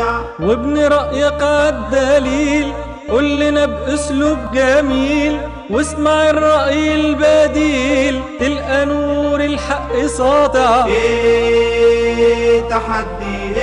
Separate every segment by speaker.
Speaker 1: ساطع،
Speaker 2: وابن رأيك عالدليل قول لنا بأسلوب جميل، واسمع الرأي البديل تلقى نور الحق ساطع.
Speaker 1: تحدي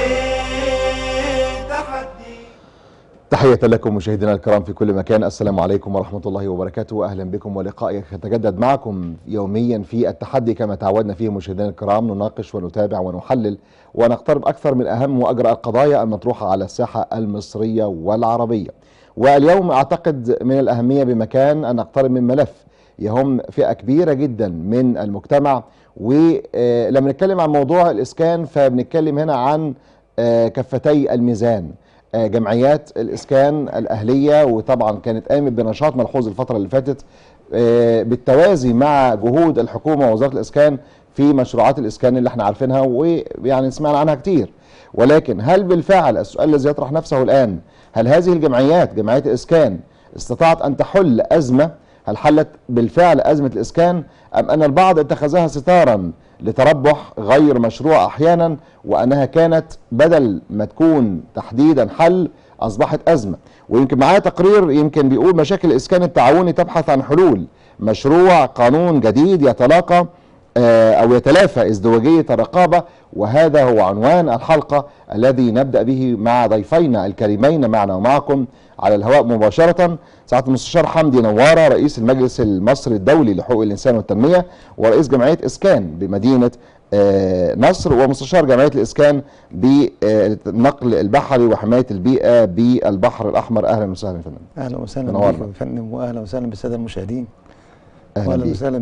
Speaker 1: تحدي.
Speaker 3: تحية لكم مشاهدينا الكرام في كل مكان، السلام عليكم ورحمة الله وبركاته. أهلا بكم ولقاء يتجدد معكم يوميا في التحدي كما تعودنا فيه مشاهدينا الكرام، نناقش ونتابع ونحلل ونقترب أكثر من أهم وأجرى القضايا المطروحة على الساحة المصرية والعربية. واليوم أعتقد من الأهمية بمكان أن نقترب من ملف يهم فئة كبيرة جدا من المجتمع. ولما نتكلم عن موضوع الإسكان فبنتكلم هنا عن كفتي الميزان، جمعيات الإسكان الأهلية، وطبعا كانت قامت بنشاط ملحوظ الفترة اللي فاتت بالتوازي مع جهود الحكومة ووزارة الإسكان في مشروعات الإسكان اللي احنا عارفينها ويعني سمعنا عنها كتير. ولكن هل بالفعل، السؤال الذي يطرح نفسه الآن، هل هذه الجمعيات، جمعيات الإسكان، استطاعت أن تحل أزمة؟ هل حلت بالفعل أزمة الإسكان، أم أن البعض اتخذها ستارا لتربح غير مشروع أحيانا، وأنها كانت بدل ما تكون تحديدا حل أصبحت أزمة؟ ويمكن معايا تقرير يمكن بيقول مشاكل الإسكان التعاوني تبحث عن حلول، مشروع قانون جديد يتلاقى أو يتلافى ازدواجية الرقابة، وهذا هو عنوان الحلقة الذي نبدأ به مع ضيفينا الكريمين معنا ومعكم على الهواء مباشرة، سعادة المستشار حمدي نوارة رئيس المجلس المصري الدولي لحقوق الإنسان والتنمية ورئيس جمعية إسكان بمدينة نصر، ومستشار جمعية الإسكان بالنقل البحري وحماية البيئة بالبحر الأحمر. أهلا وسهلا يا فندم.
Speaker 4: أهلا وسهلا بك يا فندم، وأهلا وسهلا بالسادة المشاهدين، واهلا وسهلا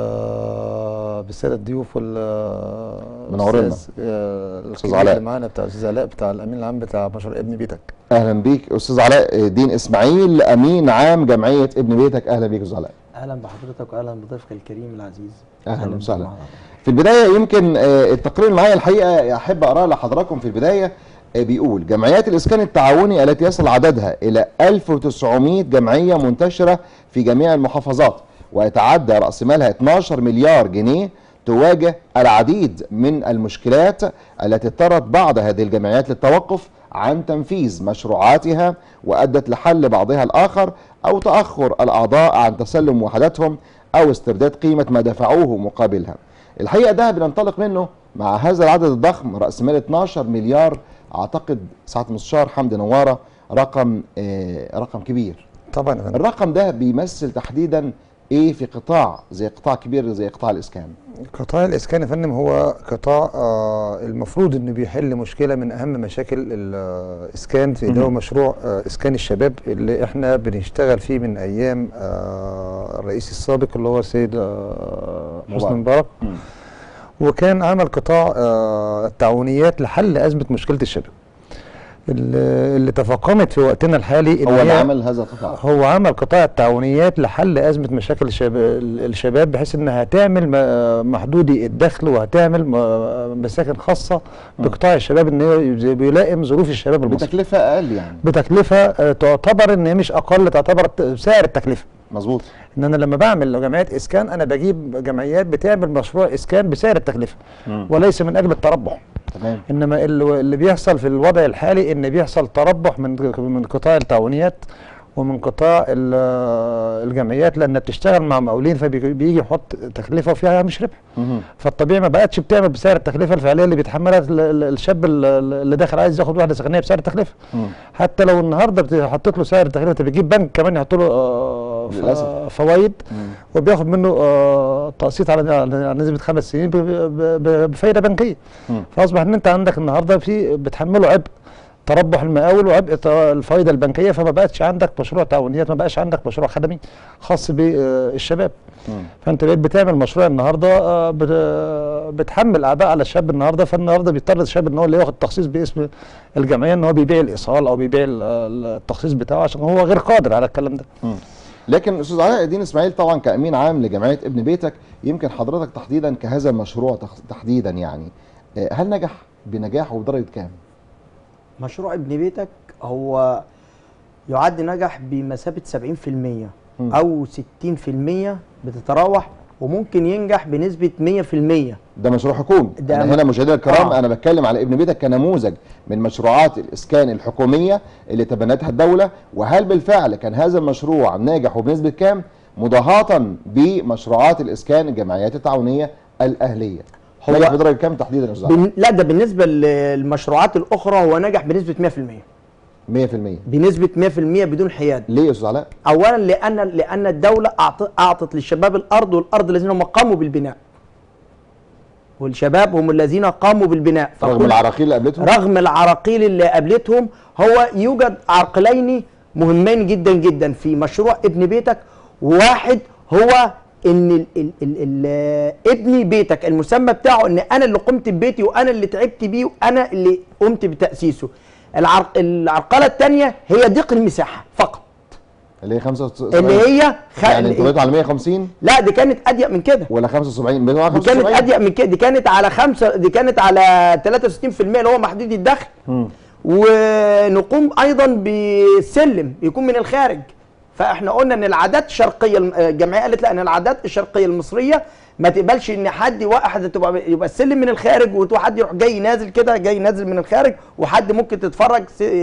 Speaker 4: بالساده الضيوف
Speaker 3: منورنا
Speaker 4: الاستاذ علاء اللي معانا، بتاع الاستاذ علاء بتاع الامين العام بتاع مشروع ابن بيتك.
Speaker 3: اهلا بيك استاذ علاء الدين اسماعيل، امين عام جمعيه ابن بيتك. اهلا بيك استاذ علاء.
Speaker 5: اهلا بحضرتك واهلا بضيفك الكريم العزيز.
Speaker 3: اهلا وسهلا. في البدايه يمكن التقرير معايا الحقيقه احب اقراه لحضراتكم. في البدايه بيقول جمعيات الاسكان التعاوني التي يصل عددها الى 1900 جمعيه منتشره في جميع المحافظات، ويتعدى رأس مالها 12 مليار جنيه، تواجه العديد من المشكلات التي اضطرت بعض هذه الجمعيات للتوقف عن تنفيذ مشروعاتها، وأدت لحل بعضها الآخر أو تأخر الأعضاء عن تسلم وحداتهم أو استرداد قيمة ما دفعوه مقابلها. الحقيقة ده بننطلق منه مع هذا العدد الضخم، رأس مال 12 مليار، أعتقد سعادة المستشار حمدي نوارة رقم كبير.
Speaker 4: طبعا
Speaker 3: الرقم ده بيمثل تحديدا ايه في قطاع زي قطاع كبير زي قطاع الاسكان؟
Speaker 4: قطاع الاسكان يا فندم هو قطاع المفروض انه بيحل مشكله من اهم مشاكل الاسكان، اللي هو مشروع اسكان الشباب اللي احنا بنشتغل فيه من ايام الرئيس السابق اللي هو السيد حسني مبارك. وكان عمل قطاع التعاونيات لحل ازمه مشكله الشباب اللي تفاقمت في وقتنا الحالي.
Speaker 3: هو اللي عمل هذا القطاع،
Speaker 4: هو عمل قطاع التعاونيات لحل أزمة مشاكل الشباب، بحيث انها هتعمل محدودي الدخل وهتعمل مساكن خاصة بقطاع الشباب، ان هي بيلائم ظروف الشباب المصري
Speaker 3: بتكلفة اقل، يعني
Speaker 4: بتكلفة تعتبر ان هي مش اقل، تعتبر سعر التكلفة.
Speaker 3: مظبوط.
Speaker 4: ان انا لما بعمل جمعيات اسكان انا بجيب جمعيات بتعمل مشروع اسكان بسعر التكلفة وليس من اجل التربح.
Speaker 3: تمام.
Speaker 4: انما اللي بيحصل في الوضع الحالي ان بيحصل تربح من قطاع التعاونيات ومن قطاع الجمعيات، لانها بتشتغل مع مقاولين فبيجي يحط تكلفه وفيها مش ربح. فالطبيعي ما بقتش بتعمل بسعر التكلفه الفعليه اللي بيتحملها الشاب اللي داخل عايز ياخد واحده سكنيه بسعر التكلفه. حتى لو النهارده حطيت له سعر التكلفه، انت بتجيب بنك كمان يحط له فوائد وبياخد منه تقسيط على نسبه 5 سنين بفايده بنكيه. فاصبح ان انت عندك النهارده بتحمله عبء تربح المقاول وعبء الفائده البنكيه، فما بقتش عندك مشروع تعاونيات، ما بقاش عندك مشروع خدمي خاص بالشباب. فانت بقيت بتعمل مشروع النهارده بتحمل اعباء على الشاب النهارده، فالنهارده بيضطر الشاب ان هو اللي ياخد تخصيص باسم الجمعيه، ان هو بيبيع الايصال او بيبيع التخصيص بتاعه عشان هو غير قادر على الكلام ده.
Speaker 3: لكن استاذ علاء الدين اسماعيل طبعا كامين عام لجمعيه ابن بيتك، يمكن حضرتك تحديدا كهذا المشروع تحديدا، يعني هل نجح بنجاح وبدرجه كام؟
Speaker 5: مشروع ابن بيتك هو يعد نجح بمثابه 70% او 60% بتتراوح وممكن ينجح بنسبه 100%.
Speaker 3: ده مشروع حكومي.
Speaker 5: ده
Speaker 3: أنا هنا مشاهدينا الكرام
Speaker 5: آه.
Speaker 3: انا بتكلم على ابن بيتك كنموذج من مشروعات الاسكان الحكوميه اللي تبنتها الدوله، وهل بالفعل كان هذا المشروع ناجح وبنسبه كام مضاهاه بمشروعات الاسكان الجمعيات التعاونيه الاهليه؟
Speaker 5: هو
Speaker 3: نجح بدرجه كام تحديدا يا استاذ؟
Speaker 5: لا ده بالنسبه للمشروعات الاخرى هو نجح بنسبه 100%.
Speaker 3: 100%.
Speaker 5: بنسبه 100% بدون حياد.
Speaker 3: ليه يا استاذ علاء؟
Speaker 5: اولا لان الدوله اعطت للشباب الارض، والارض الذين هم قاموا بالبناء، والشباب هم الذين قاموا بالبناء.
Speaker 3: رغم العراقيل اللي قابلتهم؟
Speaker 5: رغم العراقيل اللي قابلتهم. هو يوجد عرقلين مهمين جدا جدا في مشروع ابن بيتك. واحد هو ان ابني بيتك المسمى بتاعه ان انا اللي قمت ببيتي وانا اللي تعبت بيه وانا اللي قمت بتاسيسه. العرقله الثانيه هي ضيق المساحه فقط،
Speaker 3: اللي هي 75
Speaker 5: اللي هي
Speaker 3: يعني انتوا بقيتوا على 150
Speaker 5: لا دي كانت اضيق من كده
Speaker 3: ولا 75
Speaker 5: دي كانت اضيق من كده، دي كانت على 63% اللي هو محدود الدخل. ونقوم ايضا بسلم يكون من الخارج. فاحنا قلنا ان العادات الشرقيه، الجمعيه قالت لا ان العادات الشرقيه المصريه ما تقبلش ان حد واحد يبقى السلم من الخارج وحد يروح جاي نازل كده، جاي نازل من الخارج، وحد ممكن تتفرج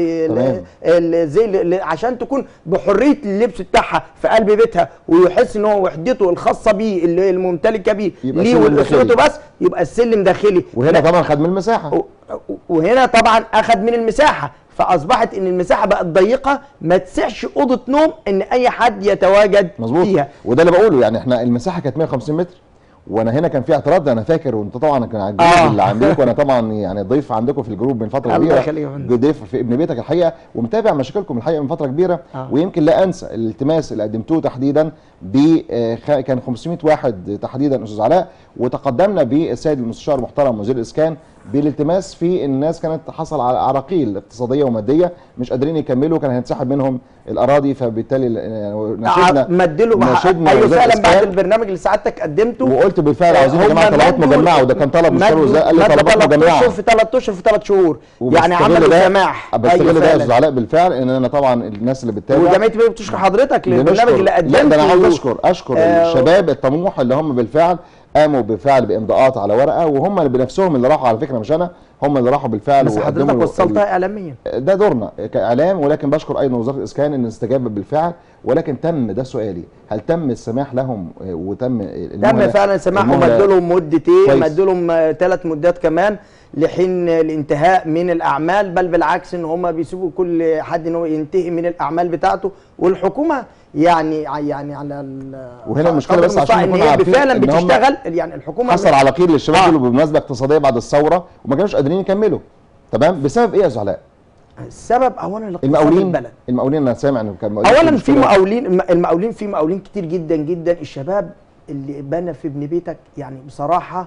Speaker 5: زي عشان تكون بحريه اللبس بتاعها في قلب بيتها ويحس ان هو وحدته الخاصه بيه اللي الممتلكه بيه ليه ولاسرته بس، يبقى السلم داخلي.
Speaker 3: وهنا طبعا خد من المساحه،
Speaker 5: وهنا طبعا اخد من المساحه، فاصبحت ان المساحه بقت ضيقه ما تسعش اوضه نوم ان اي حد يتواجد
Speaker 3: مظبوط
Speaker 5: فيها.
Speaker 3: وده اللي بقوله، يعني احنا المساحه كانت 150 متر وانا هنا كان في اعتراض، انا فاكر وانت طبعا كان على الجروب اللي عندكم، وانا طبعا يعني ضيف عندكم في الجروب من فتره كبيره، ضيف في ابن بيتك الحقيقه ومتابع مشاكلكم الحقيقه من فتره كبيره. ويمكن لا انسى الالتماس اللي قدمتوه تحديدا كان 500 واحد تحديدا استاذ علاء، وتقدمنا بالسيد المستشار المحترم وزير الاسكان بالالتماس في الناس كانت حصل على عراقيل اقتصاديه وماديه مش قادرين يكملوا، كان هيتسحب منهم الاراضي، فبالتالي
Speaker 5: نشدنا ايوه فعلا بعد البرنامج اللي سعادتك قدمته
Speaker 3: وقلت بالفعل عاوزين يا جماعه طلبات مجمعه، وده كان طلب مستشار الوزراء قال لي طلبات مجمعه
Speaker 5: في 3 اشهر في 3 شهور يعني عملوا سماح.
Speaker 3: بستغل ده يا استاذ علاء بالفعل ان انا طبعا الناس اللي بتتابع
Speaker 5: وجمعيه بتشكر حضرتك للبرنامج اللي قدمته.
Speaker 3: لا ده انا عاوز اشكر الشباب الطموح اللي هم بالفعل قاموا بالفعل بامضاءات على ورقه، وهم اللي بنفسهم اللي راحوا على فكره مش انا، هم اللي راحوا بالفعل.
Speaker 5: بس حضرتك وصلتها اعلاميا،
Speaker 3: ده دورنا كاعلام، ولكن بشكر ايضا وزاره الاسكان ان استجابت بالفعل. ولكن تم، ده سؤالي، هل تم السماح لهم وتم
Speaker 5: فعلا السماح ومدوا لهم مدتين، مدوا لهم 3 مدات كمان لحين الانتهاء من الاعمال، بل بالعكس ان هم بيسيبوا كل حد ان هو ينتهي من الاعمال بتاعته، والحكومه يعني على
Speaker 3: وهنا المشكله بس عشان
Speaker 5: نكون عارفين فعلا بتشتغل، يعني الحكومه
Speaker 3: حصل على قيل للشباب دول بمناسبه اقتصاديه بعد الثوره وما كانوش قادرين يكملوا. تمام، بسبب ايه يا زعلاء؟
Speaker 5: السبب اولا الاقتصاد البلد.
Speaker 3: المقاولين انا سامع ان كان
Speaker 5: اولا في المقاولين في مقاولين كتير جدا جدا. الشباب اللي بنى في ابن بيتك يعني بصراحه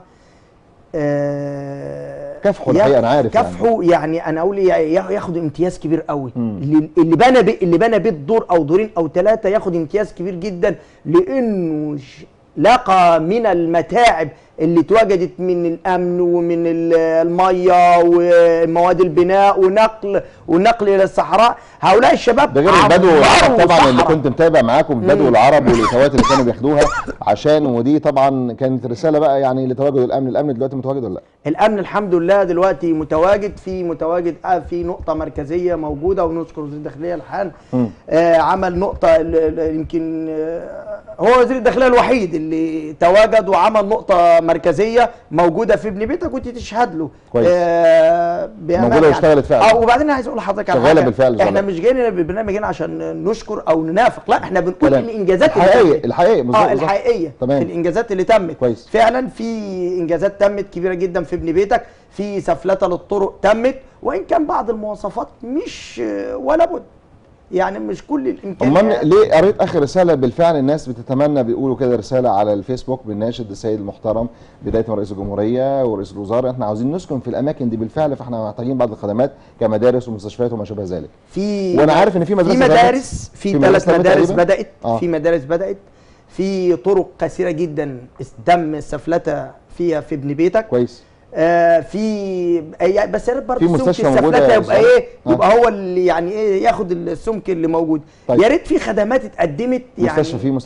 Speaker 3: كافحوا الحقيقه، انا عارف
Speaker 5: كافحوا يعني انا اقول ياخد امتياز كبير قوي. اللي بنى بيت دور او دورين او 3 ياخد امتياز كبير جدا، لانه لقى من المتاعب اللي اتوجدت من الامن ومن الميه ومواد البناء ونقل الى الصحراء. هؤلاء الشباب
Speaker 3: ده غير البدو طبعا اللي كنت متابع معاكم، البدو العرب والاتوات اللي كانوا بياخدوها عشان، ودي طبعا كانت رساله بقى يعني لتواجد الامن دلوقتي متواجد ولا لا؟ الامن
Speaker 5: الحمد لله دلوقتي متواجد في نقطه مركزيه موجوده، ونشكر وزير الداخليه الحال عمل نقطه يمكن هو وزير الداخليه الوحيد اللي تواجد وعمل نقطه مركزيه موجوده في ابن بيتك وانت تشهد له.
Speaker 3: كويس. موجوده واشتغلت فعلا.
Speaker 5: وبعدين عايز اقول لحضرتك على
Speaker 3: حاجه بالفعل.
Speaker 5: احنا مش جايين بالبرنامج هنا عشان نشكر او ننافق، لا احنا بنقول الانجازات
Speaker 3: الحقيقيه
Speaker 5: الحقيقيه في الانجازات اللي تمت.
Speaker 3: كويس.
Speaker 5: فعلا في انجازات تمت كبيره جدا في ابن بيتك، في سفلته للطرق تمت، وان كان بعض المواصفات مش ولا بد، يعني مش كل الامكانيات.
Speaker 3: امال ليه قريت اخر رساله بالفعل الناس بتتمنى، بيقولوا كده رساله على الفيسبوك بنناشد السيد المحترم بدايه من رئيس الجمهوريه ورئيس الوزراء، احنا عاوزين نسكن في الاماكن دي بالفعل، فاحنا محتاجين بعض الخدمات كمدارس ومستشفيات وما شابه ذلك.
Speaker 5: وانا
Speaker 3: عارف ان في مدارس
Speaker 5: في 3 مدارس بدات في مدارس بدات، في طرق كثيره جدا تم السفلته فيها في ابن بيتك.
Speaker 3: كويس.
Speaker 5: في بس يا ريت برضه
Speaker 3: في مستشفى
Speaker 5: السفلته يبقى يبقى هو اللي يعني ياخد السمك اللي موجود. طيب. يا ريت في خدمات اتقدمت، يعني
Speaker 3: مستشفى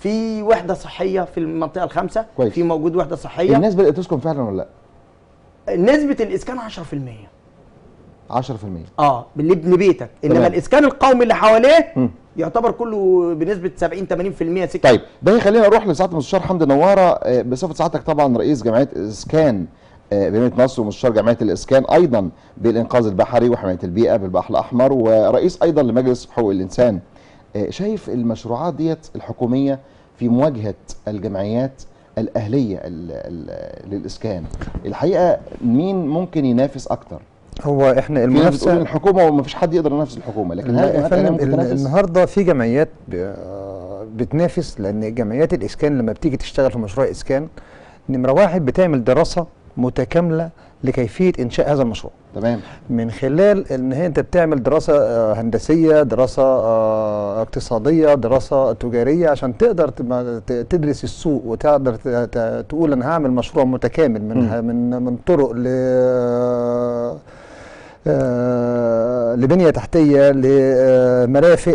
Speaker 5: في وحده صحيه في المنطقه الخامسه،
Speaker 3: كويس.
Speaker 5: في موجود وحده صحيه.
Speaker 3: الناس بدات تسكن فعلا ولا لا؟
Speaker 5: نسبه الاسكان 10%.
Speaker 3: 10%.
Speaker 5: باللي ابن بيتك، انما
Speaker 3: تمام.
Speaker 5: الاسكان القومي اللي حواليه يعتبر كله بنسبه 70-80% سكن.
Speaker 3: طيب ده يخلينا نروح لسعاده المستشار حمدي نواره، بصفه سعادتك طبعا رئيس جمعيه اسكان بمدينه نصر ومستشار جمعيه الاسكان ايضا بالانقاذ البحري وحمايه البيئه بالبحر الاحمر ورئيس ايضا لمجلس حقوق الانسان. شايف المشروعات ديت الحكوميه في مواجهه الجمعيات الاهليه للاسكان، الحقيقه مين ممكن ينافس اكتر؟
Speaker 4: هو احنا
Speaker 3: في ناس بتقول
Speaker 4: المنافسه
Speaker 3: الحكومه وما فيش حد يقدر ينافس الحكومه، لكن هل
Speaker 4: يا
Speaker 3: الجمعيات الأهلية
Speaker 4: فندم
Speaker 3: ممكن تنافس؟
Speaker 4: النهارده في جمعيات بتنافس، لان جمعيات الاسكان لما بتيجي تشتغل في مشروع اسكان، نمره واحد بتعمل دراسه متكامله لكيفيه انشاء هذا المشروع.
Speaker 3: تمام.
Speaker 4: من خلال ان انت بتعمل دراسه هندسيه، دراسه اقتصاديه، دراسه تجاريه، عشان تقدر تدرس السوق وتقدر تقول انا هعمل مشروع متكامل من طرق لبنيه تحتيه، لمرافق،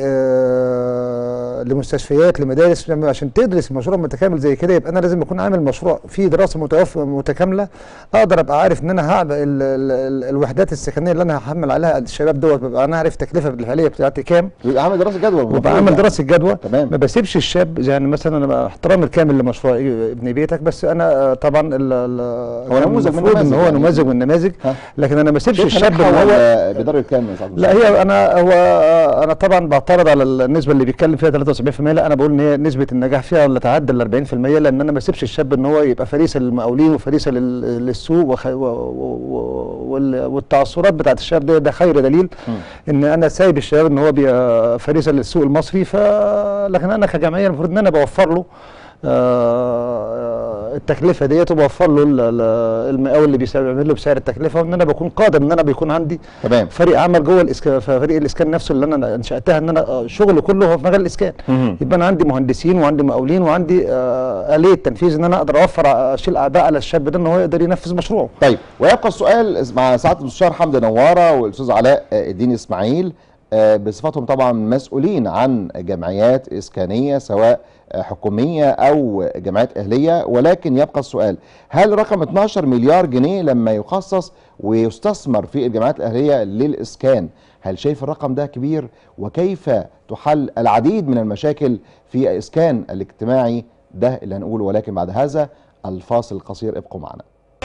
Speaker 4: لمستشفيات، لمدارس. عشان تدرس مشروع متكامل زي كده يبقى انا لازم اكون عامل مشروع فيه دراسه متكامله، اقدر ابقى عارف ان انا هعمل الوحدات السكنيه اللي انا هحمل عليها الشباب دوت، ببقى انا عارف التكلفه الحاليه بتاعتي كام،
Speaker 3: يبقى عامل دراسه جدوى،
Speaker 4: وببقى عامل دراسه جدوى.
Speaker 3: تمام.
Speaker 4: ما بسيبش الشاب، يعني مثلا انا احترامي الكامل لمشروع ابن بيتك، بس انا طبعا
Speaker 3: هو نموذج من
Speaker 4: المفروض ان هو نموذج من النماذج، لكن انا ما بسيبش الشاب ان هو
Speaker 3: بدرجه كام؟
Speaker 4: لا هي انا طبعا بعترض على النسبه اللي بيتكلم فيها 73%. لا انا بقول ان هي نسبه النجاح فيها لا تعدى ال 40%، لان انا ما اسيبش الشاب ان هو يبقى فريسه للمقاولين وفريسه للسوق والتعثرات بتاعت الشباب ده خير دليل ان انا سايب الشباب ان هو فريسه للسوق المصري. لكن انا كجمعيه المفروض ان انا بوفر له التكلفه ديت، وبوفر له المقاول اللي بيعمل له بسعر التكلفه، وان انا بكون قادر ان انا بيكون عندي
Speaker 3: تمام
Speaker 4: فريق عمل جوه فريق الاسكان نفسه اللي انا انشاتها، ان انا شغل كله هو في مجال الاسكان. يبقى انا عندي مهندسين وعندي مقاولين وعندي آلية تنفيذ ان انا اقدر اشيل اعباء على الشاب ده ان هو يقدر ينفذ مشروعه.
Speaker 3: طيب ويبقى السؤال مع سعاده المستشار حمدي نواره والاستاذ علاء الدين اسماعيل بصفتهم طبعا مسؤولين عن جمعيات اسكانيه سواء حكوميه او جمعيات اهليه، ولكن يبقى السؤال هل رقم 12 مليار جنيه لما يخصص ويستثمر في الجمعيات الاهليه للاسكان، هل شايف الرقم ده كبير؟ وكيف تحل العديد من المشاكل في الاسكان الاجتماعي ده اللي هنقوله، ولكن بعد هذا الفاصل القصير ابقوا معنا.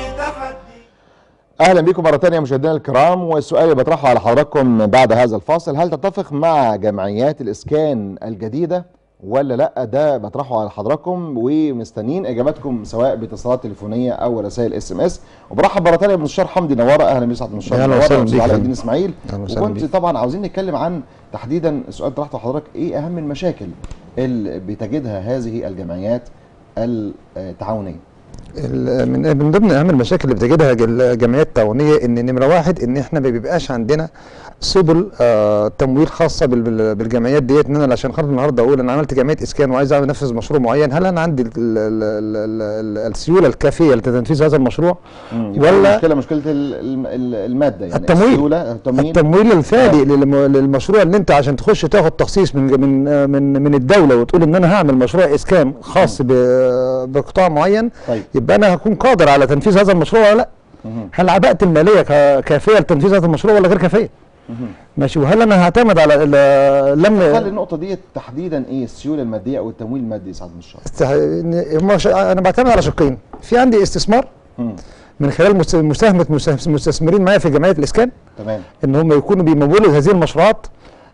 Speaker 3: اهلا بكم مره ثانيه مشاهدينا الكرام، والسؤال اللي بطرحه على حضراتكم بعد هذا الفاصل، هل تتفق مع جمعيات الاسكان الجديده ولا لا؟ ده بطرحه على حضراتكم ومستنيين اجاباتكم سواء باتصالات تليفونيه او رسائل SMS. وبرحب مره ثانيه بالمستشار حمدي نواره. اهلا بك المستشار نواره والاستاذ علاء الدين اسماعيل. وكنت طبعا عاوزين نتكلم عن تحديدا السؤال طرحته لحضرتك، ايه اهم المشاكل اللي بتجدها هذه الجمعيات التعاونيه؟
Speaker 4: من ضمن اهم المشاكل اللي بتجدها الجمعيات التعاونيه ان نمره واحد ان احنا ما بيبقاش عندنا سبل تمويل خاصه بالجمعيات ديت. ان انا عشان خاطر النهارده اقول انا عملت جمعيه اسكان وعايز انفذ مشروع معين، هل انا عندي السيوله الكافيه لتنفيذ هذا المشروع ولا
Speaker 3: مشكله الماده، يعني
Speaker 4: التمويل الفعلي للمشروع اللي انت عشان تخش تاخد تخصيص من الدوله وتقول ان انا هعمل مشروع اسكان خاص بقطاع معين.
Speaker 3: طيب.
Speaker 4: يبقى انا هكون قادر على تنفيذ هذا المشروع ولا لا؟ هل عباءة الماليه كافيه لتنفيذ هذا المشروع ولا غير كافيه؟ ماشي. وهل انا هعتمد على
Speaker 3: هل النقطه دي تحديدا ايه السيوله الماديه او التمويل المادي سعاده
Speaker 4: المستشار؟ انا بعتمد على شقين، في عندي استثمار من خلال مساهمه مستثمرين معايا في جمعيه الاسكان.
Speaker 3: تمام.
Speaker 4: ان هم يكونوا بيمولوا هذه المشروعات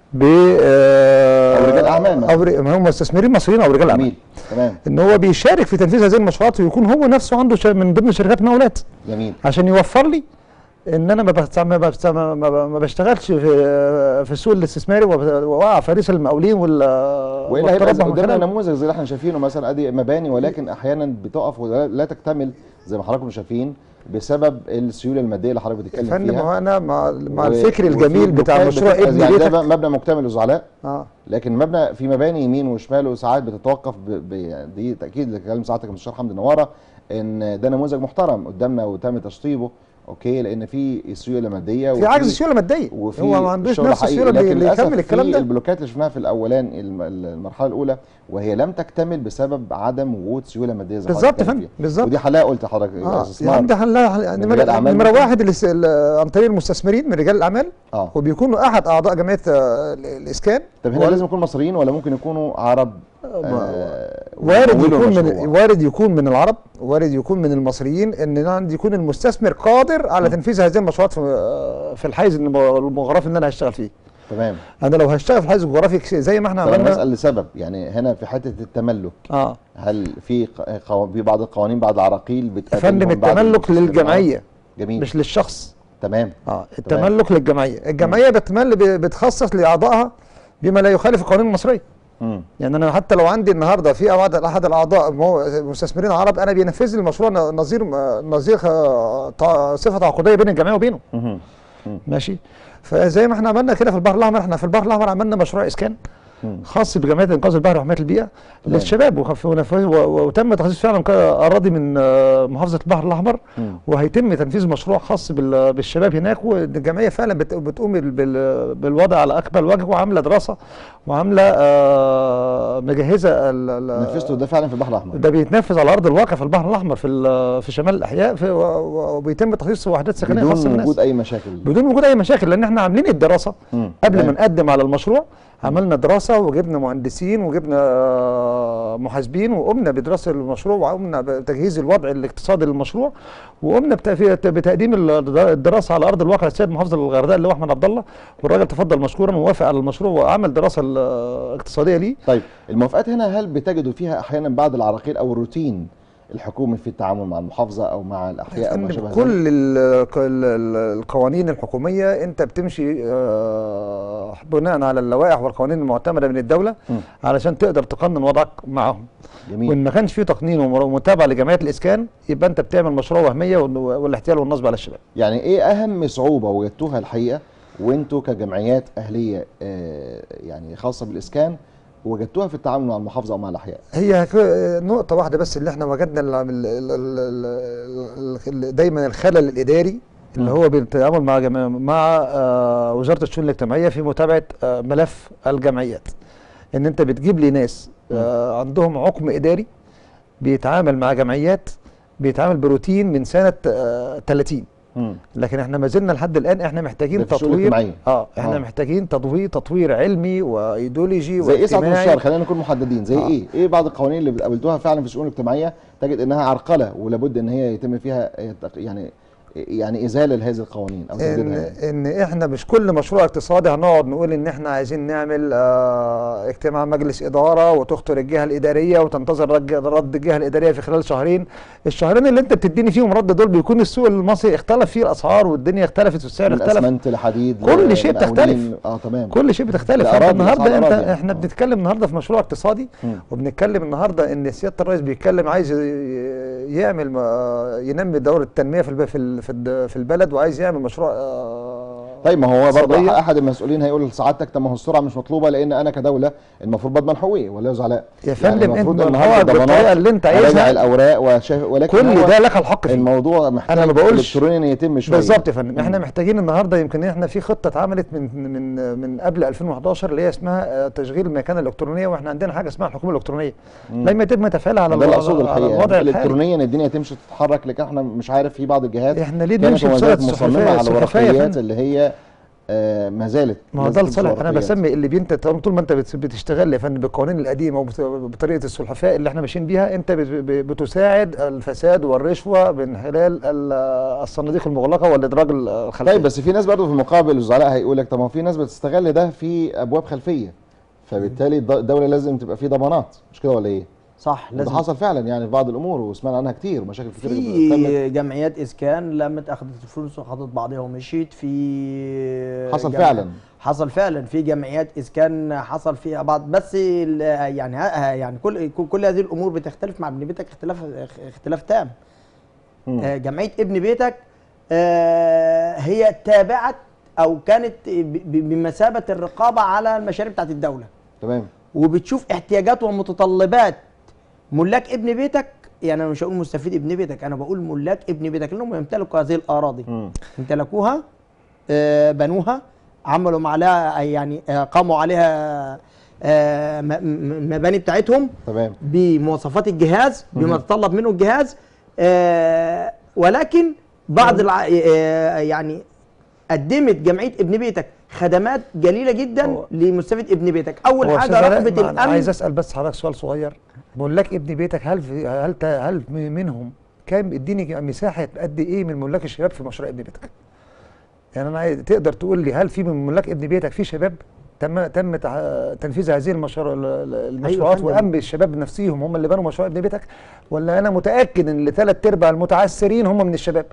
Speaker 3: او رجال اعمال
Speaker 4: او هم مستثمرين مصريين او رجال اعمال.
Speaker 3: تمام.
Speaker 4: ان هو بيشارك في تنفيذ هذه المشروعات ويكون هو نفسه عنده من ضمن شركات المقاولات.
Speaker 3: جميل.
Speaker 4: عشان يوفر لي ان انا ما بشتغلش في السوق الاستثماري واقع فريسه المقاولين
Speaker 3: والا هيبقى قدامنا نموذج زي اللي احنا شايفينه مثلا ادي مباني ولكن احيانا بتقف ولا تكتمل زي ما حضراتكم شايفين بسبب السيوله الماديه اللي حضرتك بتتكلم فيها.
Speaker 4: فندم هو انا مع الفكر الجميل بتاع مشروع ابن
Speaker 3: يعني
Speaker 4: بيتك.
Speaker 3: ده مبنى مكتمل للزعلاء لكن مبنى في مباني يمين وشمال وساعات بتتوقف دي تاكيد لكلام سعادتك المستشار حمدي نواره ان ده نموذج محترم قدامنا وتم تشطيبه اوكي، لان في سيوله ماديه
Speaker 4: في عجز سيوله ماديه،
Speaker 3: وفي
Speaker 4: هو ما عندوش
Speaker 3: شغل
Speaker 4: نفس
Speaker 3: حقيقي.
Speaker 4: السيوله
Speaker 3: لكن
Speaker 4: اللي
Speaker 3: للاسف
Speaker 4: يكمل الكلام
Speaker 3: في
Speaker 4: ده.
Speaker 3: البلوكات اللي شفناها في الاولان المرحله الاولى وهي لم تكتمل بسبب عدم وجود سيوله ماديه زي
Speaker 4: بالظبط يا
Speaker 3: حضرتك
Speaker 4: فندم،
Speaker 3: فيها.
Speaker 4: بالظبط.
Speaker 3: ودي حلقه قلت لحضرتك
Speaker 4: يعني ده حلها
Speaker 3: من رجال أعمال
Speaker 4: نمره
Speaker 3: ممكن؟
Speaker 4: واحد عن طريق المستثمرين من رجال الاعمال، وبيكونوا احد اعضاء جمعيه الاسكان.
Speaker 3: طب هنا لازم يكونوا مصريين ولا ممكن يكونوا عرب؟
Speaker 4: وارد يكون من العرب، وارد يكون من المصريين، ان يكون المستثمر قادر على تنفيذ هذه المشروعات في الحيز الجغرافي اللي انا هشتغل فيه.
Speaker 3: تمام.
Speaker 4: انا لو هشتغل في الحيز الجغرافي زي ما احنا
Speaker 3: عملنا. انا بسال لسبب، يعني هنا في حته التملك هل في بعض القوانين بعض العراقيل بتقابل
Speaker 4: فندم التملك للجمعيه
Speaker 3: جميل
Speaker 4: مش للشخص.
Speaker 3: تمام.
Speaker 4: التملك تمام. للجمعيه، الجمعيه بتخصص لاعضائها بما لا يخالف القوانين المصريه. يعني انا حتى لو عندي النهارده في احد الاعضاء مستثمرين عرب، انا بينفذ لي المشروع نظير صفه تعاقديه بين الجمعيه وبينه. ماشي. فزي ما احنا عملنا كده في البحر الاحمر، احنا في البحر الاحمر عملنا مشروع اسكان خاص بجمعيه انقاذ البحر وحمايه البيئه للشباب، وتم تخصيص فعلا اراضي من محافظه البحر الاحمر، وهيتم تنفيذ مشروع خاص بالشباب هناك. والجمعيه فعلا بتقوم بالوضع على اكمل وجه، وعامله دراسه وعامله مجهزه.
Speaker 3: نفذته ده فعلا في البحر الاحمر؟
Speaker 4: ده بيتنفذ على ارض الواقع في البحر الاحمر في شمال الاحياء، وبيتم تخصيص وحدات سكنيه خاصه بالناس
Speaker 3: بدون وجود اي مشاكل.
Speaker 4: بدون وجود اي مشاكل، لان احنا عاملين الدراسه قبل ما نقدم على المشروع. عملنا دراسه وجبنا مهندسين وجبنا محاسبين، وقمنا بدراسه المشروع، وقمنا بتجهيز الوضع الاقتصادي للمشروع، وقمنا بتقديم الدراسه على ارض الواقع للسيد محافظ الغردقه اللي هو احمد عبد الله، والراجل تفضل مشكورا ووافق على المشروع وعمل دراسه اقتصاديه ليه.
Speaker 3: طيب الموافقات هنا هل بتجدوا فيها احيانا بعض العراقيل او الروتين الحكومي في التعامل مع المحافظه او مع الاحياء او ما شابه ذلك؟
Speaker 4: كل القوانين الحكوميه انت بتمشي بناء على اللوائح والقوانين المعتمده من الدوله علشان تقدر تقنن وضعك معاهم.
Speaker 3: جميل.
Speaker 4: وان ما كانش في تقنين ومتابعه لجمعيه الاسكان، يبقى انت بتعمل مشروع وهميه والاحتيال والنصب على الشباب.
Speaker 3: يعني ايه اهم صعوبه وجدتوها الحقيقه وانتوا كجمعيات اهليه يعني خاصه بالاسكان وجدتوها في التعامل مع المحافظه او مع الاحياء؟
Speaker 4: هي نقطه واحده بس اللي احنا وجدنا دايما الخلل الاداري اللي هو بالتعامل مع وزاره الشؤون الاجتماعيه في متابعه ملف الجمعيات. ان انت بتجيب لي ناس عندهم عقم اداري بيتعامل مع جمعيات، بيتعامل بروتين من سنه 30. لكن احنا ما زلنا لحد الان احنا محتاجين تطوير. احنا محتاجين تطوير علمي وايديولوجي
Speaker 3: زي ايه سعاده المستشار؟ خلينا نكون محددين. زي ايه بعض القوانين اللي قابلتوها فعلا في الشؤون الاجتماعيه تجد انها عرقله ولابد ان هي يتم فيها يعني ازاله لهذه القوانين او تجديدها؟
Speaker 4: ان احنا مش كل مشروع اقتصادي هنقعد نقول ان احنا عايزين نعمل اجتماع مجلس اداره وتخطر الجهه الاداريه وتنتظر رد الجهه الاداريه في خلال شهرين. الشهرين اللي انت بتديني فيهم رد دول بيكون السوق المصري اختلف فيه الاسعار والدنيا اختلفت والسعر اختلف،
Speaker 3: الاسمنت الحديد
Speaker 4: كل شيء بتختلف.
Speaker 3: تمام.
Speaker 4: كل شيء بتختلف. النهارده احنا بنتكلم النهارده في مشروع اقتصادي، وبنتكلم النهارده ان سياده الرئيس بيتكلم عايز يعمل ينمي دور التنميه في البلد، وعايز يعمل مشروع
Speaker 3: طيب ما هو برضه احد المسؤولين هيقول لسعادتك طب ما هو السرعه مش مطلوبه لان انا كدوله المفروض بضمن حقوقي ولا يا زعلاء؟
Speaker 4: يا فندم انت بالطريقه اللي انت عايزها
Speaker 3: الاوراق ولكن
Speaker 4: كل ده لك الحق فيه.
Speaker 3: الموضوع محتاج
Speaker 4: انا ما بقولش
Speaker 3: الكترونيا يتم شويه.
Speaker 4: بالظبط يا فندم. احنا محتاجين النهارده، يمكن احنا في خطه اتعملت من قبل 2011 اللي هي اسمها تشغيل الميكنه الالكترونيه، واحنا عندنا حاجه اسمها الحكومه الالكترونيه لما يتم تفعيلها على
Speaker 3: الوضع الالكترونيا الدنيا تمشي تتحرك. لكن احنا مش عارف في بعض الجهات
Speaker 4: احنا ليه بنمشي بسرعه
Speaker 3: مصممه على الورقيات اللي هي ما زالت.
Speaker 4: ما هو ده لصالح. انا بسمي اللي انت طول ما انت بتشتغل يا فندم بالقوانين القديمه وبطريقه السلحفاه اللي احنا ماشيين بيها، انت بتساعد الفساد والرشوه من خلال الصناديق المغلقه والادراج الخلفي.
Speaker 3: طيب بس في ناس برضه في المقابل الزعلاء هيقول لك طب ما في ناس بتستغل ده في ابواب خلفيه، فبالتالي الدوله لازم تبقى في ضمانات، مش كده ولا ايه؟
Speaker 5: صح.
Speaker 3: لازم. ده حصل فعلا يعني في بعض الامور وسمعنا عنها كتير ومشاكل كتير.
Speaker 5: في جمعيات اسكان لما اخذت الفلوس وخدت بعضها ومشيت.
Speaker 3: حصل فعلا.
Speaker 5: حصل فعلا في جمعيات اسكان حصل فيها بعض، بس يعني كل هذه الامور بتختلف مع ابن بيتك اختلاف تام. جمعيه ابن بيتك هي تابعت او كانت بمثابه الرقابه على المشاريع بتاعت الدوله.
Speaker 3: تمام.
Speaker 5: وبتشوف احتياجات ومتطلبات ملاك ابن بيتك يعني انا مش هقول مستفيد ابن بيتك، انا بقول ملاك ابن بيتك لانهم يمتلكوا هذه الاراضي. امتلكوها، بنوها، عملوا عليها يعني قاموا عليها المباني بتاعتهم
Speaker 3: تمام
Speaker 5: بمواصفات الجهاز بما تطلب منه الجهاز. ولكن بعض يعني قدمت جمعيه ابن بيتك خدمات جليله جدا لمستفيد ابن بيتك. اول حاجه رغبه الامن.
Speaker 4: عايز اسال بس حضرتك سؤال صغير، ملاك ابن بيتك هل منهم كام، اديني مساحه قد ايه من ملاك الشباب في مشروع ابن بيتك؟ يعني انا تقدر تقول لي هل في من ملاك ابن بيتك في شباب تم تنفيذ هذه المشروعات
Speaker 5: أيوة
Speaker 4: وقام بالشباب نفسهم هم اللي بنوا مشروع ابن بيتك، ولا انا متاكد ان ثلاث ارباع المتعثرين هم من الشباب؟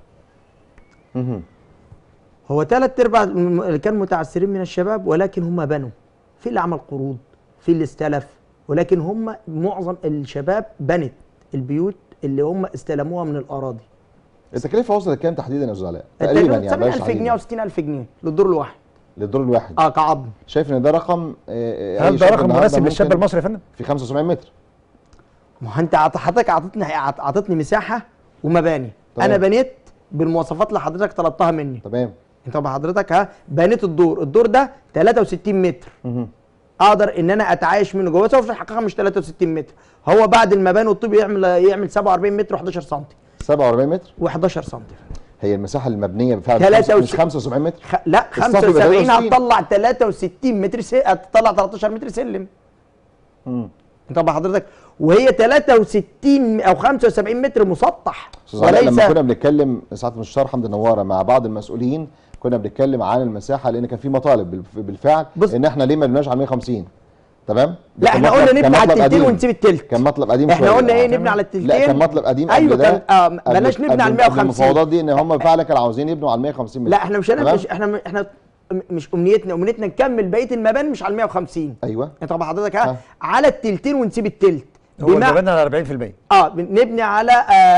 Speaker 5: هو ثلاث ارباع اللي كانوا متعثرين من الشباب، ولكن هم بنوا، في اللي عمل قروض، في اللي استلف، ولكن هم معظم الشباب بنت البيوت اللي هم استلموها من الاراضي.
Speaker 3: التكلفه وصلت كام تحديدا يا استاذ علاء؟ تقريبا يعني
Speaker 5: 70,000 جنيه او 60,000 جنيه للدور الواحد.
Speaker 3: للدور الواحد
Speaker 5: كعظم.
Speaker 3: شايف ان ده رقم
Speaker 4: هل ده رقم مناسب للشاب المصري يا فندم؟
Speaker 3: في 75 متر.
Speaker 5: ما هو انت حضرتك اعطتني مساحه ومباني، انا بنيت بالمواصفات اللي حضرتك طلبتها مني.
Speaker 3: تمام.
Speaker 5: انت حضرتك بنيت الدور ده 63 متر. اقدر ان انا اتعايش منه جوه، هو في الحقيقه مش 63 متر، هو بعد المباني والطوب يعمل 47 متر و11 سم.
Speaker 3: 47 متر
Speaker 5: و11 سم.
Speaker 3: هي المساحه المبنيه فعلا مش 75 متر؟
Speaker 5: لا 75 هتطلع 63 متر هتطلع 13 متر سلم. طب حضرتك وهي 63 او 75 متر مسطح.
Speaker 3: وليس لما كنا بنتكلم ساعه المستشار حمدي نواره مع بعض المسؤولين كنا بنتكلم عن المساحه، لان كان في مطالب بالفعل ان احنا ليه ما بنبناش على 150. تمام؟
Speaker 5: لا احنا قلنا نبني على التلتين ونسيب التلت.
Speaker 3: كان مطلب قديم
Speaker 5: احنا قلنا ايه نبني على التلتين.
Speaker 3: لا كان مطلب قديم
Speaker 5: ايوه
Speaker 3: قبل ده.
Speaker 5: بلاش نبني على 150.
Speaker 3: المفاوضات دي ان هم فعلا كانوا عاوزين يبنوا على 150 متر.
Speaker 5: لا احنا احنا مش امنيتنا نكمل بقيه المباني مش على 150.
Speaker 3: ايوه.
Speaker 5: انت طبعا حضرتك على التلتين ونسيب التلت.
Speaker 4: هو بنينا على 40%.
Speaker 5: نبني على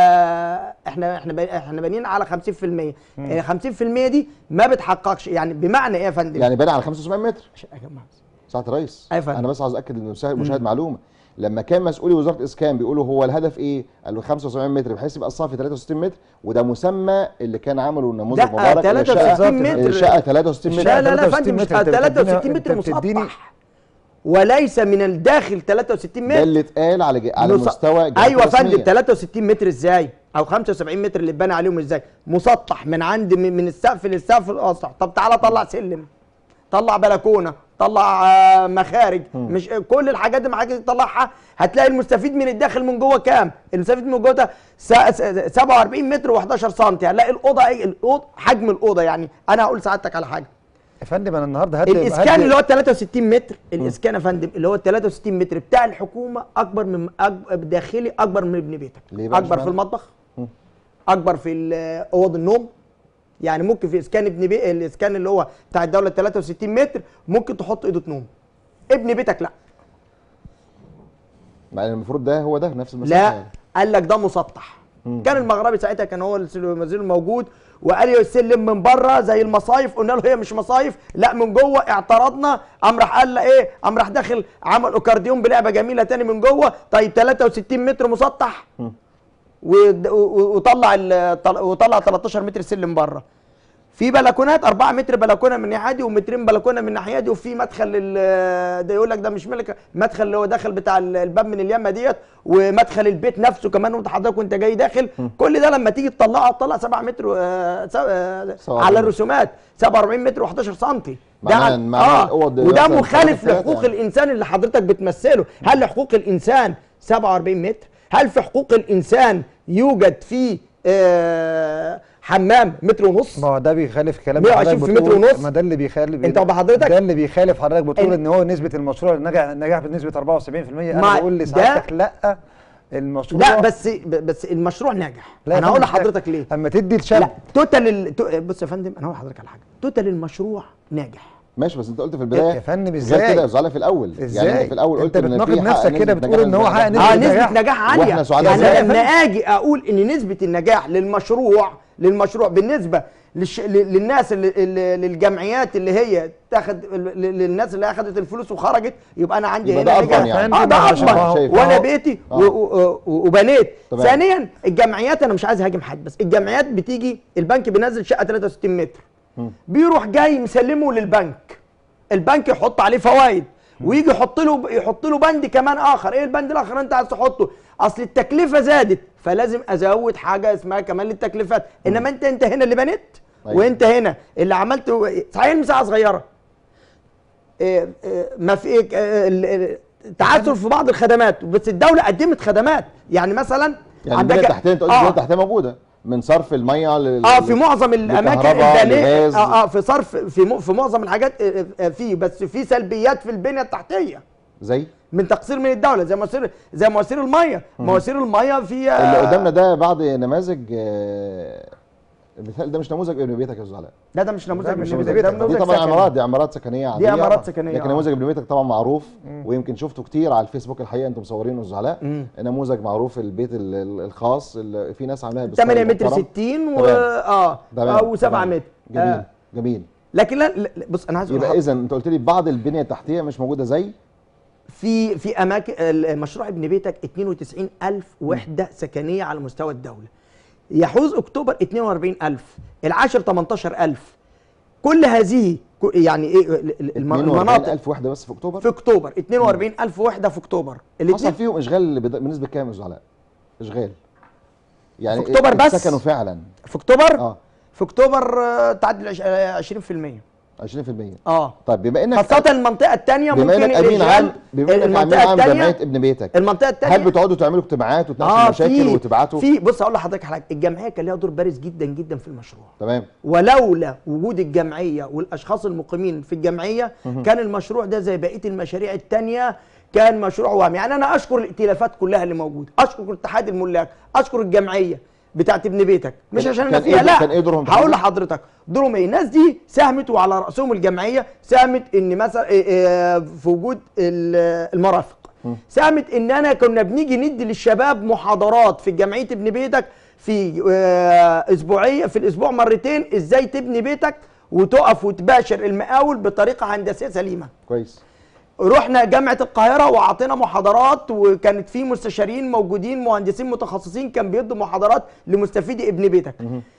Speaker 5: احنا بانيين على 50%. 50% دي ما بتحققش، يعني بمعنى ايه يا فندم؟
Speaker 3: يعني باني على 75 متر. سعاده الرئيس انا بس عاوز اكد للمشاهد معلومه، لما كان مسؤولي وزاره الاسكان بيقولوا هو الهدف ايه؟ قالوا 75 متر بحيث يبقى الصافي 63 متر، وده مسمى اللي كان عمله النموذج مبارك
Speaker 5: 63 متر.
Speaker 3: شقه 63 متر.
Speaker 5: لا يا فندم مش 63 متر مسطح وليس من الداخل 63 متر.
Speaker 3: ده اللي اتقال على مستوى
Speaker 5: ايوه يا فندم 63 متر ازاي؟ او 75 متر اللي اتبنى عليهم ازاي؟ مسطح من عند من السقف للسقف الاسطح. طب تعالى طلع سلم، طلع بلكونه، طلع مخارج، مش كل الحاجات دي معاك تطلعها هتلاقي المستفيد من الداخل من جوه كام؟ المستفيد من جوه ده 47 متر و11 سم. هنلاقي الاوضه حجم الاوضه، يعني انا هقول سعادتك على حاجه
Speaker 4: يا فندم. انا النهارده
Speaker 5: الاسكان اللي هو 63 متر، الاسكان يا فندم اللي هو 63 متر بتاع الحكومه اكبر من داخلي اكبر من ابن بيتك. اكبر في المطبخ، اكبر في اوض النوم. يعني ممكن في اسكان الاسكان اللي هو بتاع الدوله 63 متر ممكن تحط اوضه نوم. ابن بيتك لا.
Speaker 3: مع ان المفروض ده هو ده نفس المساحه.
Speaker 5: لا يعني. قال لك ده مسطح. كان المغربي ساعتها كان هو الوزير الموجود وقال لي السلم من بره زي المصايف، قلنا له هي مش مصايف، لا من جوه. اعترضنا، قام راح قال له ايه؟ قام راح داخل عمل اكارديون بلعبه جميله تاني من جوه. طيب 63 متر مسطح وطلع 13 متر سلم بره. في بلكونات 4 متر بلكونه من ناحيه دي ومترين بلكونه من ناحيه دي، وفي مدخل ده يقول لك ده مش ملك، مدخل اللي هو داخل بتاع الباب من اليمه ديت، ومدخل البيت نفسه كمان وانت حضرتك وانت جاي داخل. كل ده لما تيجي تطلعه تطلع 7 متر على الرسومات 47 متر و11 سم. ده وده مخالف لحقوق الانسان اللي حضرتك بتمثله. هل حقوق الانسان 47 متر؟ هل في حقوق الانسان يوجد فيه حمام متر ونص؟
Speaker 4: ما هو ده بيخالف كلام
Speaker 5: 120 في متر ونص.
Speaker 4: ما ده اللي بيخالف
Speaker 5: انت بحضرتك
Speaker 4: ده اللي بيخالف حضرتك بتقول ان هو نسبه المشروع نجح بنسبه 74%. انا بقول لسعادتك لا المشروع
Speaker 5: لا بس المشروع ناجح. انا هقول لحضرتك ليه.
Speaker 4: اما تدي الشاب
Speaker 5: لا توتال بص يا فندم انا هقول لحضرتك على حاجه. توتال المشروع ناجح
Speaker 3: ماشي، بس انت قلت في البدايه
Speaker 4: يا فندم
Speaker 3: غير
Speaker 4: ازاي
Speaker 3: كده يا زعلاء في الاول.
Speaker 4: ازاي
Speaker 3: يعني انت في الاول قلت
Speaker 4: انت
Speaker 3: ان
Speaker 4: بتناقض
Speaker 3: في
Speaker 4: نفسك كده، بتقول ان هو حقق
Speaker 5: نسبة
Speaker 4: نجاح
Speaker 5: نجاح عالية.
Speaker 3: واحنا سعداء
Speaker 5: يعني
Speaker 3: ازاي؟
Speaker 5: لما اجي اقول ان نسبة النجاح للمشروع بالنسبة للناس للجمعيات اللي هي تاخد، للناس اللي اخذت الفلوس وخرجت، يبقى انا عندي
Speaker 3: يبقى
Speaker 5: هنا
Speaker 3: ده أضمن
Speaker 5: نجاح.
Speaker 3: يعني.
Speaker 5: ده
Speaker 4: عشان
Speaker 5: اضمن
Speaker 3: شايف.
Speaker 5: وانا بيتي وبنيت.
Speaker 3: تمام.
Speaker 5: ثانيا الجمعيات، انا مش عايز اهاجم حد، بس الجمعيات بتيجي البنك بينزل شقة 63 متر، بيروح جاي مسلمه للبنك، البنك يحط عليه فوائد، ويجي يحط له بند كمان اخر. ايه البند الاخر انت عايز تحطه؟ اصل التكلفه زادت فلازم ازود حاجه اسمها كمان للتكلفات. انما انت هنا اللي بنيت، وانت هنا اللي عملت. صحيح المساحه صغيره، ما في تعثر في بعض الخدمات، بس الدوله قدمت خدمات. يعني مثلا
Speaker 3: يعني البنيه التحتيه، انت قلت البنيه التحتيه موجوده من صرف الميه
Speaker 5: في معظم الاماكن البنيه، في صرف في معظم الحاجات، بس في سلبيات في البنيه التحتيه
Speaker 3: زي
Speaker 5: من تقصير من الدوله، زي مواسير الميه. مواسير الميه في
Speaker 3: اللي قدامنا ده بعض نماذج. المثال ده مش نموذج ابن بيتك يا استاذ علاء.
Speaker 5: ده مش نموذج
Speaker 4: مش
Speaker 5: ابن
Speaker 4: نموذج
Speaker 5: بيتك، ده
Speaker 3: دي
Speaker 5: نموذج
Speaker 3: طبعا
Speaker 5: سكني.
Speaker 3: عمارات، دي عمارات سكنيه عاديه،
Speaker 5: دي عمارات سكنيه.
Speaker 3: لكن نموذج ابن بيتك طبعا معروف، ويمكن شفته كتير على الفيسبوك الحقيقه، انتم مصورينه يا استاذ علاء. نموذج معروف، البيت الخاص اللي في ناس عاملاها
Speaker 5: 8 متر 60 او 7 متر.
Speaker 3: جميل جميل.
Speaker 5: لكن لا بص انا عايز
Speaker 3: يبقى اذا انت قلت لي بعض البنيه التحتيه مش موجوده زي
Speaker 5: في اماكن. مشروع ابن بيتك 92,000 وحده سكنيه على مستوى الدوله، يحوز اكتوبر 42,000، العاشر 18,000. كل هذه يعني ايه المناطق؟
Speaker 3: 42,000 وحده بس في اكتوبر؟
Speaker 5: في اكتوبر 42,000 وحده في اكتوبر.
Speaker 3: حصل فيهم اشغال بنسبه كام يا استاذ علاء؟ اشغال يعني
Speaker 5: في اكتوبر بس
Speaker 3: سكنوا فعلا
Speaker 5: في اكتوبر؟ في اكتوبر تعدي 20%.
Speaker 3: 20%. طيب بما انك
Speaker 5: خاصة المنطقة الثانية ممكن
Speaker 3: بما انك امين عام،
Speaker 5: المنطقة الثانية
Speaker 3: جمعية ابن بيتك،
Speaker 5: المنطقة الثانية
Speaker 3: هل بتقعدوا تعملوا اجتماعات وتناقشوا مشاكل وتبعتوا؟
Speaker 5: بص اقول لحضرتك حاجة، الجمعية كان لها دور بارز جدا جدا في المشروع.
Speaker 3: تمام.
Speaker 5: ولولا وجود الجمعية والاشخاص المقيمين في الجمعية كان المشروع ده زي بقية المشاريع الثانية كان مشروع وهمي. يعني انا اشكر الائتلافات كلها اللي موجودة، اشكر اتحاد الملاك، اشكر الجمعية بتاعت ابن بيتك، مش عشان انا فيها، لا
Speaker 3: كان ايه دورهم؟
Speaker 5: هقول لحضرتك دورهم ايه. الناس دي ساهمت، وعلى راسهم الجمعيه ساهمت ان مثلا في وجود المرافق، ساهمت ان انا كنا بنيجي ندي للشباب محاضرات في جمعيه ابن بيتك في اسبوعيه، في الاسبوع مرتين، ازاي تبني بيتك وتقف وتباشر المقاول بطريقه هندسيه سليمه.
Speaker 3: كويس.
Speaker 5: رحنا جامعة القاهرة وعطينا محاضرات، وكانت في مستشارين موجودين مهندسين متخصصين كان بيدوا محاضرات لمستفيدي ابن بيتك.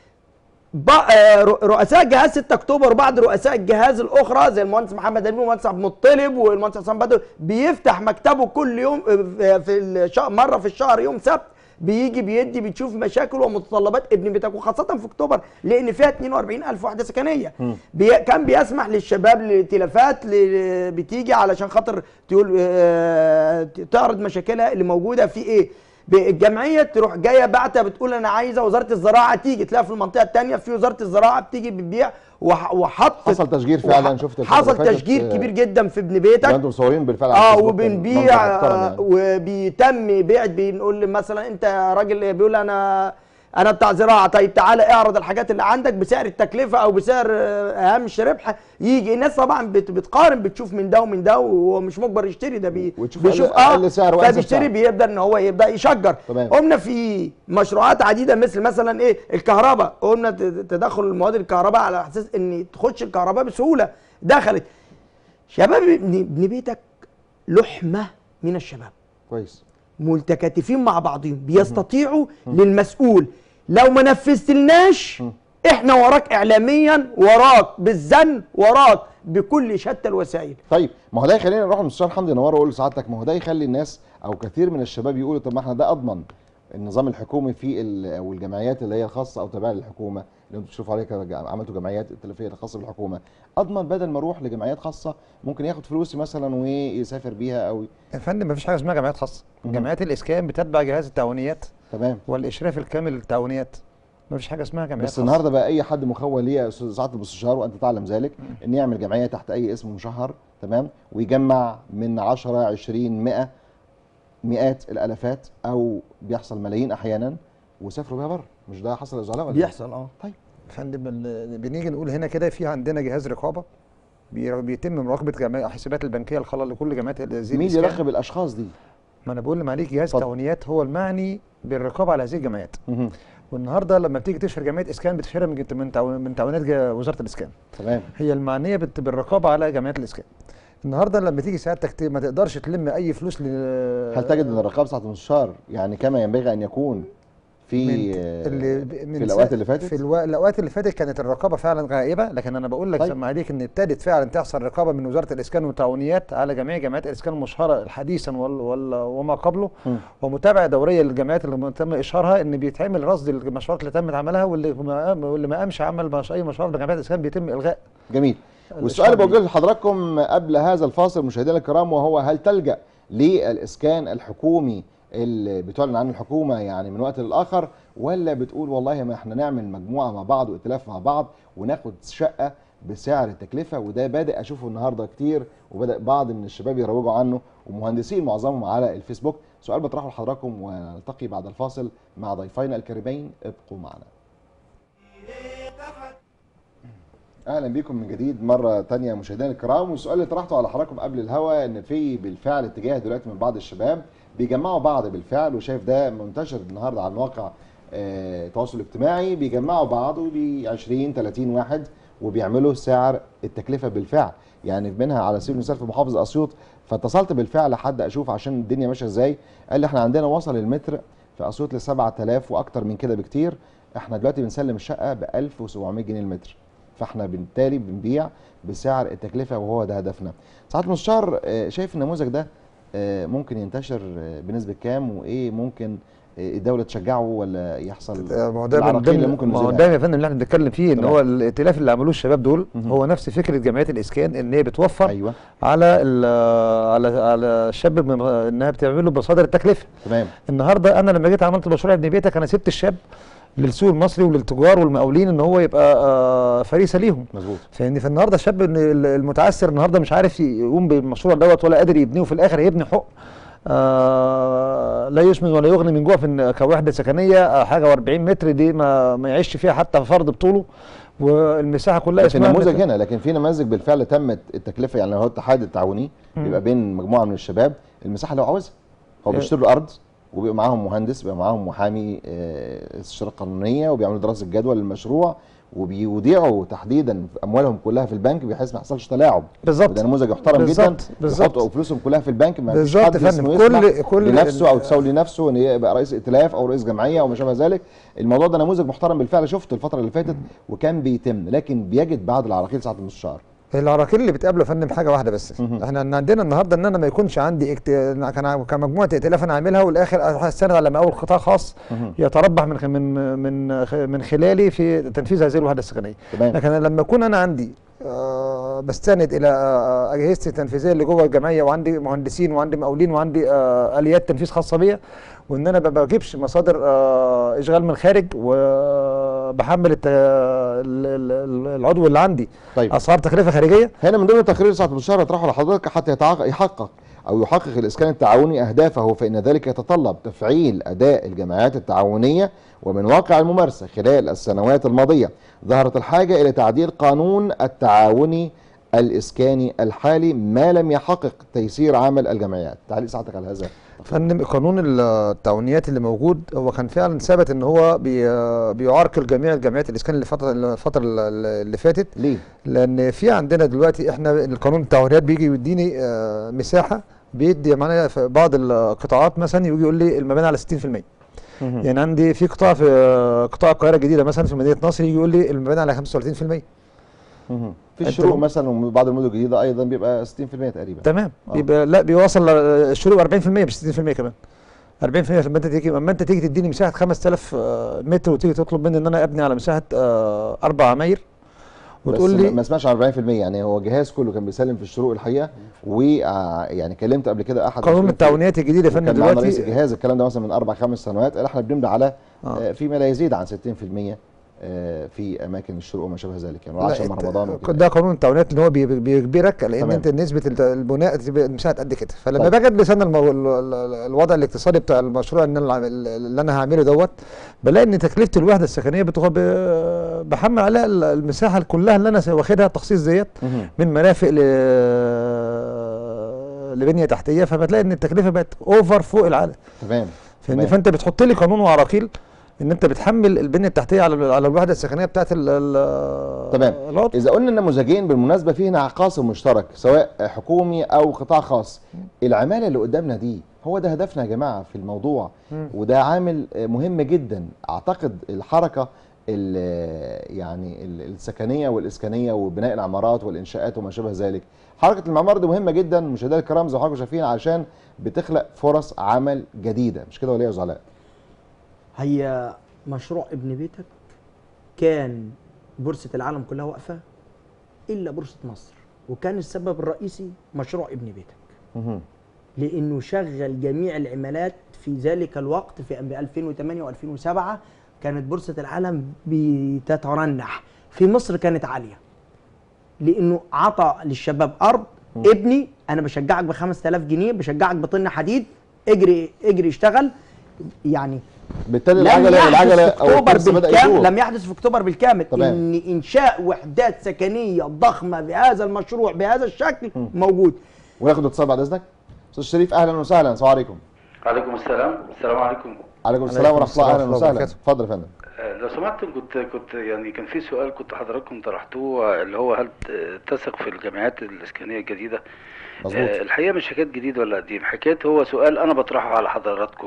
Speaker 5: رؤساء جهاز 6 اكتوبر وبعض رؤساء الجهاز الاخرى زي المهندس محمد امين والمهندس عبد المطلب والمهندس حسام بدر بيفتح مكتبه كل يوم في مرة في الشهر يوم سبت، بيجي بيدي بتشوف مشاكل ومتطلبات ابن بيتك، وخاصة في اكتوبر لان فيها 42,000 وحدة سكنية. كان بيسمح للشباب للائتلافات بتيجي علشان خاطر تقول تعرض مشاكلها اللي موجودة في ايه. الجمعيه تروح جايه بعتها بتقول انا عايزه وزاره الزراعه تيجي، تلاقي في المنطقه الثانيه في وزاره الزراعه بتيجي بتبيع وحط
Speaker 3: حصل تشجير فعلا. شفت
Speaker 5: حصل تشجير كبير جدا في ابن بيتك.
Speaker 3: انتم مصورين بالفعل
Speaker 5: وبنبيع وبيتم بيع. بنقول مثلا انت راجل بيقول انا بتاع زراعه، طيب تعالى اعرض الحاجات اللي عندك بسعر التكلفه او بسعر هامش ربح. يجي الناس طبعا بتقارن، بتشوف من ده ومن ده، وهو مش مجبر يشتري، ده بيشوف فبيشتري، بيبدا ان هو يبدا يشجر. قمنا في مشروعات عديده مثلا ايه الكهرباء، قلنا تدخل المواد الكهرباء على اساس ان تخش الكهرباء بسهوله. دخلت شباب ابن بيتك لحمه من الشباب
Speaker 3: كويس
Speaker 5: متكاتفين مع بعضهم، بيستطيعوا للمسؤول لو ما نفذتلناش احنا وراك اعلاميا، وراك بالزن، وراك بكل شتى الوسائل.
Speaker 3: طيب ما هو ده يخلينا نروح للمستشار حمدي نوار واقول لسعادتك، ما هو ده يخلي الناس او كثير من الشباب يقولوا طب ما احنا ده اضمن النظام الحكومي في او الجمعيات اللي هي الخاصه او تابعه للحكومه اللي انتم بتشوفوا عليها، عملتوا جمعيات ائتلافيه خاصه بالحكومه، اضمن بدل ما اروح لجمعيات خاصه ممكن ياخد فلوسي مثلا ويسافر بيها او
Speaker 4: يا فندم ما فيش حاجه اسمها جمعيات خاصه. جمعيات الاسكان بتتبع جهاز التعاونيات.
Speaker 3: تمام.
Speaker 4: والاشراف الكامل للتعاونيات. ما فيش حاجه اسمها جمعيات
Speaker 3: بس خاصة. النهارده بقى اي حد مخول ليه يا استاذ سعاده المستشار وانت تعلم ذلك ان يعمل جمعيه تحت اي اسم مشهر، تمام، ويجمع من 10 20 100 مئات الالافات او بيحصل ملايين احيانا ويسافروا بيها بره. مش ده حصل يا زعلاء ولا
Speaker 5: بيحصل؟
Speaker 4: طيب يا فندم بنيجي نقول هنا كده في عندنا جهاز رقابه بيتم مراقبه جميع الحسابات البنكيه لكل جمعيات ذي
Speaker 3: مين
Speaker 4: الإسكان.
Speaker 3: يراقب الاشخاص دي؟
Speaker 4: ما انا بقول لمعاليك جهاز
Speaker 3: اتفضل.
Speaker 4: التعاونيات هو المعني بالرقابه على هذه الجمعيات. والنهارده لما بتيجي تشهر جمعيه اسكان بتشهرها من تعاونات وزاره الاسكان.
Speaker 3: تمام.
Speaker 4: هي المعنيه بالرقابه على جمعيات الاسكان. النهارده لما تيجي سعادتك ما تقدرش تلم اي فلوس
Speaker 3: هل تجد ان الرقابه ساعه المستشار يعني كما ينبغي ان يكون في في الاوقات اللي فاتت؟
Speaker 4: في الاوقات اللي فاتت كانت الرقابه فعلا غائبه، لكن انا بقول لك
Speaker 3: طيب.
Speaker 4: سمع عليك ان ابتدت فعلا تحصل رقابه من وزاره الاسكان والتعاونيات على جميع جمعيات الاسكان المشهره حديثا وما قبله، ومتابعه دوريه للجمعيات اللي تم اشهارها، ان بيتعمل رصد المشروعات اللي تمت عملها، واللي ما قامش عمل اي مشروع بجمعيات الاسكان بيتم الغاء.
Speaker 3: جميل. والسؤال اللي بوجهه لحضراتكم قبل هذا الفاصل مشاهدينا الكرام، وهو هل تلجأ للإسكان الحكومي اللي بتعلن عنه الحكومة يعني من وقت للآخر، ولا بتقول والله ما احنا نعمل مجموعة مع بعض وائتلاف مع بعض وناخد شقة بسعر التكلفة؟ وده بادئ أشوفه النهاردة كتير، وبدأ بعض من الشباب يروجوا عنه ومهندسين معظمهم على الفيسبوك. سؤال بطرحه لحضراتكم ونلتقي بعد الفاصل مع ضيفينا الكريمين، ابقوا معنا. اهلا بكم من جديد مره ثانيه مشاهدينا الكرام. والسؤال اللي طرحته على حضراتكم قبل الهوا ان في بالفعل اتجاه دلوقتي من بعض الشباب بيجمعوا بعض بالفعل، وشايف ده منتشر النهارده على المواقع التواصل الاجتماعي، بيجمعوا بعض ب 20 30 واحد وبيعملوا سعر التكلفه بالفعل، يعني منها على سبيل المثال في محافظه اسيوط. فاتصلت بالفعل حد اشوف عشان الدنيا ماشيه ازاي، قال لي احنا عندنا وصل المتر في اسيوط ل 7000 واكتر من كده بكتير، احنا دلوقتي بنسلم الشقه ب 1700 جنيه المتر، فاحنا بالتالي بنبيع بسعر التكلفه وهو ده هدفنا. سعاده المستشار شايف النموذج ده ممكن ينتشر بنسبه كام، وايه ممكن الدوله تشجعه ولا يحصل؟
Speaker 4: ما هو ده يا فندم اللي احنا بنتكلم فيه، ان هو الائتلاف اللي عملوه الشباب دول هو نفس فكره جمعيات الاسكان، ان هي بتوفر
Speaker 3: أيوة.
Speaker 4: على الشاب انها بتعمل له بصادر التكلفه.
Speaker 3: تمام.
Speaker 4: النهارده انا لما جيت عملت مشروع ابن بيتك انا سبت الشاب للسوق المصري وللتجار والمقاولين ان هو يبقى فريسه ليهم.
Speaker 3: مظبوط.
Speaker 4: فان في النهارده الشاب المتعثر النهارده مش عارف يقوم بالمشروع دوت ولا قادر يبنيه، وفي الاخر يبني حق لا يسمن ولا يغني من جوع في كوحده سكنيه حاجه و40 متر دي ما يعيش فيها حتى فرد بطوله، والمساحه كلها
Speaker 3: في نموذج هنا. لكن في نماذج بالفعل تمت التكلفه، يعني هو الاتحاد التعاوني بيبقى بين مجموعه من الشباب المساحه اللي هو عاوزها، هو بيشتروا الارض وبيبقى معاهم مهندس، بيبقى معاهم محامي استشارات قانونيه، وبيعملوا دراسه جدوى للمشروع، وبيوديعوا تحديدا اموالهم كلها في البنك بحيث ما يحصلش تلاعب.
Speaker 4: بالظبط.
Speaker 3: وده نموذج محترم جدا. يحطوا فلوسهم كلها في البنك، ما فيش حد اسمه كل لنفسه او تساوي لنفسه ان يبقى رئيس ائتلاف او رئيس جمعيه او ما شابه ذلك. الموضوع ده نموذج محترم بالفعل، شفته الفتره اللي فاتت وكان بيتم، لكن بيجد بعض العراقيل ساعه المستشار.
Speaker 4: العراقيل اللي بتقابله يا فندم حاجه واحده بس، احنا عندنا النهارده ان انا ما يكونش عندي كمجموعه ائتلاف انا عاملها والاخر هستنى لما اول قطاع خاص يتربح من خلالي في تنفيذ هذه الوحده السكنيه. لكن لما اكون انا عندي بستند الى اجهزتي التنفيذيه اللي جوه الجمعيه، وعندي مهندسين وعندي مقاولين وعندي اليات تنفيذ خاصه بيا، وان انا ما بجيبش مصادر اشغال من الخارج، وبحمل العضو اللي عندي
Speaker 3: طيب.
Speaker 4: اسعار تكلفه خارجيه.
Speaker 3: هنا من ضمن التقرير ساعه المستشار اطرحه لحضرتك حتى يحقق الاسكان التعاوني اهدافه، فان ذلك يتطلب تفعيل اداء الجمعيات التعاونيه. ومن واقع الممارسه خلال السنوات الماضيه ظهرت الحاجه الى تعديل قانون التعاوني الاسكاني الحالي ما لم يحقق تيسير عمل الجمعيات. تعليق ساعتك على هذا؟
Speaker 4: فندم قانون التعاونيات اللي موجود هو كان فعلا ثابت ان هو بيعرقل جميع الجمعيات الاسكان الفتره اللي فاتت.
Speaker 3: ليه؟
Speaker 4: لان في عندنا دلوقتي احنا القانون التعاونيات بيجي يديني مساحه، بيدي معانا في بعض القطاعات مثلا يجي يقول لي المباني على 60%. يعني عندي في قطاع في قطاع القاهره الجديده مثلا في مدينه نصر يجي يقول لي المباني على 35%.
Speaker 3: في الشروق مثلا وبعض المدن الجديده ايضا بيبقى 60% تقريبا.
Speaker 4: تمام. بيبقى لا بيوصل الشروق 40% مش 60% كمان. 40%. لما انت تيجي تديني مساحه 5000 متر وتيجي تطلب مني ان انا ابني على مساحه 4 عماير وتقول لي
Speaker 3: ما اسمعش على 40%. يعني هو جهاز كله كان بيسلم في الشروق الحقيقه، ويعني كلمت قبل كده احد
Speaker 4: قانون التعاونيات الجديد يا فندم دلوقتي
Speaker 3: رئيس الجهاز الكلام ده مثلا من 4 5 سنوات، قال احنا بنمضي على فيما لا يزيد عن 60% في اماكن الشروق وما شابه ذلك يعني عشان رمضان وكده.
Speaker 4: ده قانون التعاونيات ان هو بيجبرك لان انت نسبه البناء مساحه قد كده. فلما باجي ادرس انا الوضع الاقتصادي بتاع المشروع اللي انا هعمله دوت، بلاقي ان تكلفه الوحده السكنيه بحمل عليها المساحه كلها اللي انا واخدها تخصيص ديت من مرافق لبنيه تحتيه، فبتلاقي ان التكلفه بقت اوفر فوق العاده.
Speaker 3: تمام.
Speaker 4: فانت بتحط لي قانون وعراقيل ان انت بتحمل البنيه التحتيه على الوحده السكنيه بتاعت
Speaker 3: تمام. اذا قلنا النموذجين بالمناسبه فيه هنا قاسم مشترك سواء حكومي او قطاع خاص، العماله اللي قدامنا دي هو ده هدفنا يا جماعه في الموضوع، وده عامل مهم جدا. اعتقد الحركه يعني السكنيه والاسكانيه وبناء العمارات والانشاءات وما شابه ذلك، حركه المعمار دي مهمه جدا مشاهدينا الكرام زي ما حضراتكم شايفين عشان بتخلق فرص عمل جديده، مش كده ولا ايه يا زعلاء؟
Speaker 5: هي مشروع ابن بيتك كان بورصة العالم كلها واقفة إلا بورصة مصر، وكان السبب الرئيسي مشروع ابن بيتك لأنه شغل جميع العمالات في ذلك الوقت. في 2008 و2007 كانت بورصة العالم بتترنح، في مصر كانت عالية لأنه عطى للشباب أرض. ابني أنا بشجعك ب 5000 جنيه، بشجعك بطن حديد، اجري اشتغل. يعني
Speaker 3: بالتالي العجله
Speaker 5: لم يحدث في اكتوبر بالكامل ان انشاء وحدات سكنيه ضخمه بهذا المشروع بهذا الشكل موجود.
Speaker 3: وناخد اتصال بعد اذنك. استاذ شريف اهلا وسهلا. السلام عليكم.
Speaker 1: وعليكم السلام. السلام عليكم.
Speaker 3: عليكم السلام ورحمه الله. اهلا وسهلا. اتفضل يا فندم.
Speaker 1: لو سمحت كنت يعني كان في سؤال كنت حضراتكم طرحتوه اللي هو هل تثق في الجمعيات الاسكانيه الجديده؟ مظبوط. الحقيقه مش حكايه جديد ولا قديم، حكايه هو سؤال انا بطرحه على حضراتكم،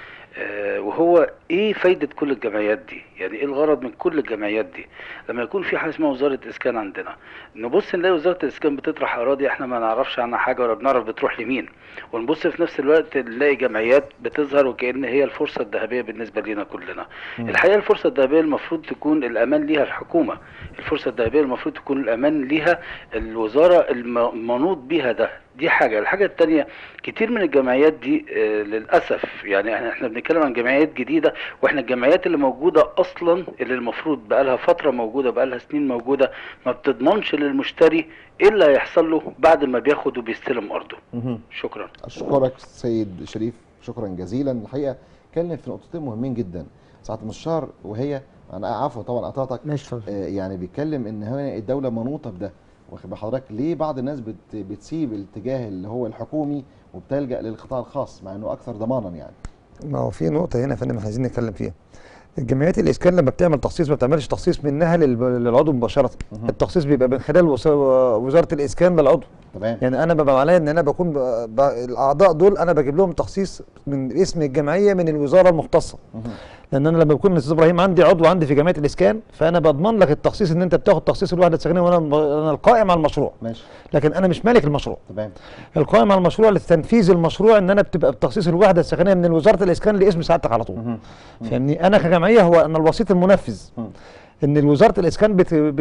Speaker 1: وهو ايه فايدة كل الجمعيات دي؟ يعني ايه الغرض من كل الجمعيات دي؟ لما يكون في حاجة اسمها وزارة اسكان عندنا، نبص نلاقي وزارة الاسكان بتطرح اراضي احنا ما نعرفش عنها حاجة ولا بنعرف بتروح لمين، ونبص في نفس الوقت نلاقي جمعيات بتظهر وكأن هي الفرصة الذهبية بالنسبة لنا كلنا. الحقيقة الفرصة الذهبية المفروض تكون الامان ليها الحكومة، الفرصة الذهبية المفروض تكون الامان ليها الوزارة المنوط بيها ده. دي حاجة. الحاجة التانية كتير من الجمعيات دي للأسف يعني احنا بنتكلم عن جمعيات جديدة، واحنا الجمعيات اللي موجودة اصلا اللي المفروض بقالها فترة موجودة بقالها سنين موجودة ما بتضمنش للمشتري ايه اللي هيحصل له بعد ما بياخد وبيستلم ارضه. شكرا.
Speaker 3: اشكرك سيد شريف شكرا جزيلا. الحقيقة اتكلم في نقطتين مهمين جدا ساعة المستشار، وهي انا عفوا طبعا قطعتك، يعني بيتكلم ان هنا الدولة منوطة بده، واخد بال حضرتك ليه بعض الناس بتسيب الاتجاه اللي هو الحكومي وبتلجأ للقطاع الخاص مع انه اكثر ضمانا يعني؟ ما
Speaker 4: هو في نقطة هنا يا فندم عايزين نتكلم فيها. الجمعيات الاسكان لما بتعمل تخصيص ما بتعملش تخصيص منها للعضو مباشرة. التخصيص بيبقى من خلال وزارة الاسكان للعضو. تمام. يعني انا ببقى عليا ان انا بكون الاعضاء دول انا بجيب لهم تخصيص من اسم الجمعية من الوزارة المختصة. لان انا لما بكون الاستاذ ابراهيم عندي عضو عندي في جمعيه الاسكان، فانا بضمن لك التخصيص ان انت بتاخد تخصيص الوحده السكنيه وانا القائم على المشروع. ماشي. لكن انا مش مالك المشروع. تمام. القائم على المشروع لتنفيذ المشروع ان انا بتبقى بتخصيص الوحده السكنيه من وزاره الاسكان لاسم سعادتك على طول. فاهمني؟ انا كجمعيه هو انا الوسيط المنفذ. ان وزاره الاسكان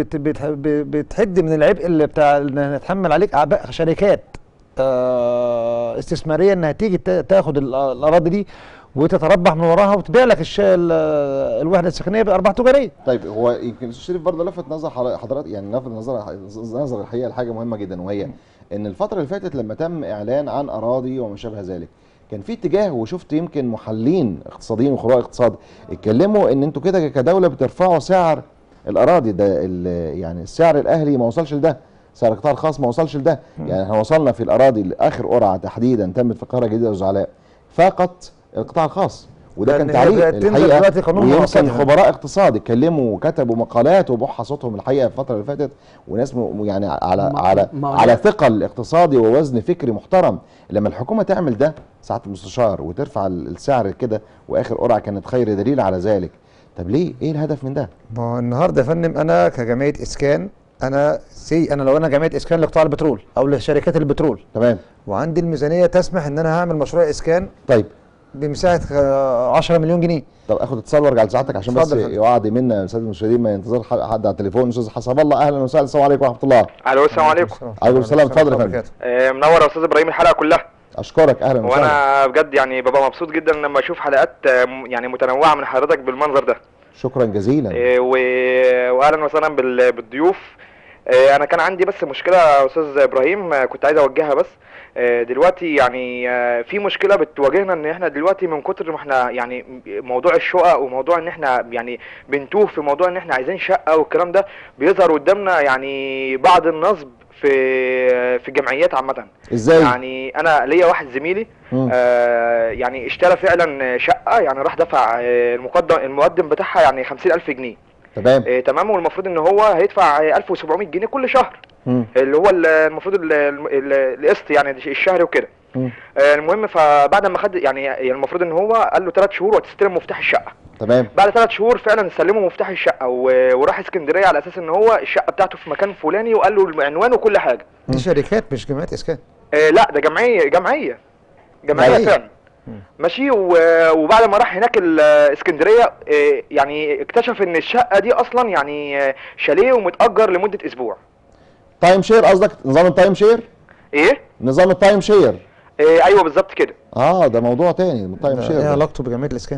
Speaker 4: بتحد من العبء اللي بتاع ان نتحمل عليك اعباء شركات استثماريه انها تيجي تاخد الاراضي دي وتتربح من وراها وتبيع لك الوحده السكنيه بارباح تجاريه.
Speaker 3: طيب هو يمكن الاستاذ شريف برضه لفت نظر حضرتك، يعني لفت نظر الحقيقه لحاجه مهمه جدا، وهي ان الفتره اللي فاتت لما تم اعلان عن اراضي وما شابه ذلك كان في اتجاه، وشفت يمكن محللين اقتصاديين وخبراء اقتصاد اتكلموا ان انتوا كده كدوله بترفعوا سعر الاراضي ده، يعني السعر الاهلي ما وصلش لده، سعر القطاع الخاص ما وصلش لده. يعني احنا وصلنا في الاراضي لاخر قرعه تحديدا تمت في القاهره الجديده والزعلاء فقط القطاع الخاص، وده كان تعليق الحقيقه. ويمكن خبراء اقتصاد اتكلموا وكتبوا مقالات وبحوا صوتهم الحقيقه في الفتره اللي فاتت، وناس يعني على ثقل اقتصادي ووزن فكري محترم. لما الحكومه تعمل ده ساعه المستشار وترفع السعر كده، واخر قرعه كانت خير دليل على ذلك، طب ليه؟ ايه الهدف من ده؟
Speaker 4: ما هو النهارده يا فندم انا كجمعيه اسكان، انا لو انا جمعيه اسكان لقطاع البترول او لشركات البترول، تمام، وعندي الميزانيه تسمح ان انا هعمل مشروع اسكان، طيب، بمساحه 10 مليون جنيه.
Speaker 3: طب اخد اتصال وارجع لسعادتك عشان بس يوعد منا الساده المشاهدين ما ينتظر حد على التليفون. استاذ حسب الله اهلا وسهلا. السلام عليكم ورحمه الله.
Speaker 6: الو السلام عليكم.
Speaker 3: عليكم السلام. اتفضل يا فندم.
Speaker 6: منور يا استاذ ابراهيم الحلقه كلها.
Speaker 3: اشكرك اهلا وسهلا.
Speaker 6: وانا بجد يعني ببقى مبسوط جدا لما اشوف حلقات يعني متنوعه من حضرتك بالمنظر ده.
Speaker 3: شكرا جزيلا.
Speaker 6: واهلا وسهلا بالضيوف. انا كان عندي بس مشكله يا استاذ ابراهيم، كنت عايز اوجهها بس. دلوقتي يعني في مشكله بتواجهنا، ان احنا دلوقتي من كتر ما احنا يعني موضوع الشقق وموضوع ان احنا يعني بنتوه في موضوع ان احنا عايزين شقه والكلام ده، بيظهر قدامنا يعني بعض النصب في الجمعيات عامه.
Speaker 3: ازاي؟
Speaker 6: يعني انا ليا واحد زميلي يعني اشترى فعلا شقه، يعني راح دفع المقدم بتاعها يعني 50,000 جنيه.
Speaker 3: تمام.
Speaker 6: تمام. والمفروض ان هو هيدفع 1700 جنيه كل شهر، اللي هو المفروض القسط يعني الشهري وكده. المهم فبعد ما خد يعني المفروض ان هو قال له 3 شهور وهتستلم مفتاح الشقه.
Speaker 3: تمام.
Speaker 6: بعد 3 شهور فعلا سلمه مفتاح الشقه وراح اسكندريه على اساس ان هو الشقه بتاعته في مكان فلاني، وقال له العنوان وكل حاجه.
Speaker 4: دي شركات مش جمعيات اسكان.
Speaker 6: لا ده جمعيه فعلا. ماشي. وبعد ما راح هناك الاسكندريه يعني اكتشف ان الشقه دي اصلا يعني شاليه ومتأجر لمده اسبوع.
Speaker 3: تايم شير قصدك؟ نظام التايم شير؟
Speaker 6: ايه؟
Speaker 3: نظام التايم شير.
Speaker 6: ايوه بالظبط كده.
Speaker 3: ده موضوع تاني التايم شير.
Speaker 4: ايه علاقته بجمعيه الاسكان؟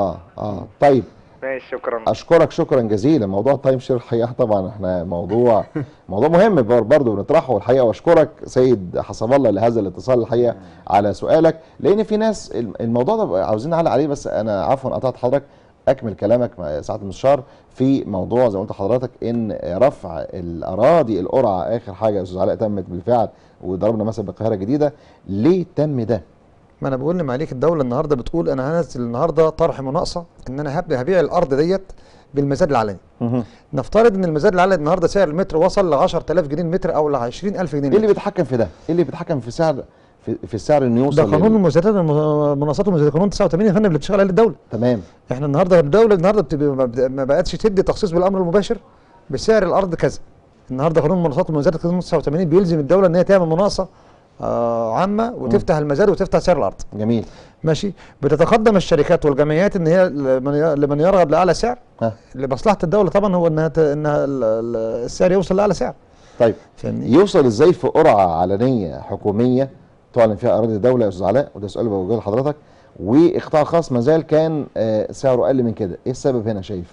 Speaker 3: طيب
Speaker 6: ماشي شكرا.
Speaker 3: اشكرك شكرا جزيلا. موضوع التايم شير الحقيقه طبعا احنا موضوع مهم برضه بنطرحه الحقيقه، واشكرك سيد حسب الله لهذا الاتصال الحقيقه على سؤالك، لان في ناس الموضوع ده عاوزين نعلق عليه. بس انا عفوا قطعت حضرتك، اكمل كلامك سعاده المستشار في موضوع زي ما قلت لحضرتك ان رفع الاراضي القرعه اخر حاجه يا استاذ علاء تمت بالفعل، وضربنا مثلا بالقاهره الجديده. ليه تم ده؟
Speaker 4: ما انا بقول لمعاليك الدوله النهارده بتقول انا هنزل النهارده طرح مناقصه ان انا هبيع الارض ديت بالمزاد العلني. نفترض ان المزاد العلني النهارده سعر المتر وصل ل 10,000 جنيه المتر او ل 20,000 جنيه.
Speaker 3: ايه اللي بيتحكم في ده؟ ايه اللي بيتحكم في سعر في السعر انه يوصل؟
Speaker 4: ده قانون المزادات المناقصات والمزادات، قانون 89 يا فندم اللي بتشتغل عليه الدوله.
Speaker 3: تمام.
Speaker 4: احنا النهارده الدوله ما بقتش تدي تخصيص بالامر المباشر بسعر الارض كذا. النهارده قانون المناقصات والمزادات قانون 89 بيلزم الدوله ان هي تعمل مناقصه عامه وتفتح المزاد وتفتح سعر الارض.
Speaker 3: جميل.
Speaker 4: ماشي. بتتقدم الشركات والجمعيات ان هي لمن يرغب لاعلى سعر. لمصلحه الدوله طبعا هو انها السعر يوصل لاعلى سعر.
Speaker 3: طيب يوصل ازاي في قرعه علنيه حكوميه تعلن فيها اراضي الدوله يا استاذ علاء؟ وده سؤال بوجهه لحضرتك. وقطاع خاص ما زال كان سعره اقل من كده، ايه السبب هنا شايف؟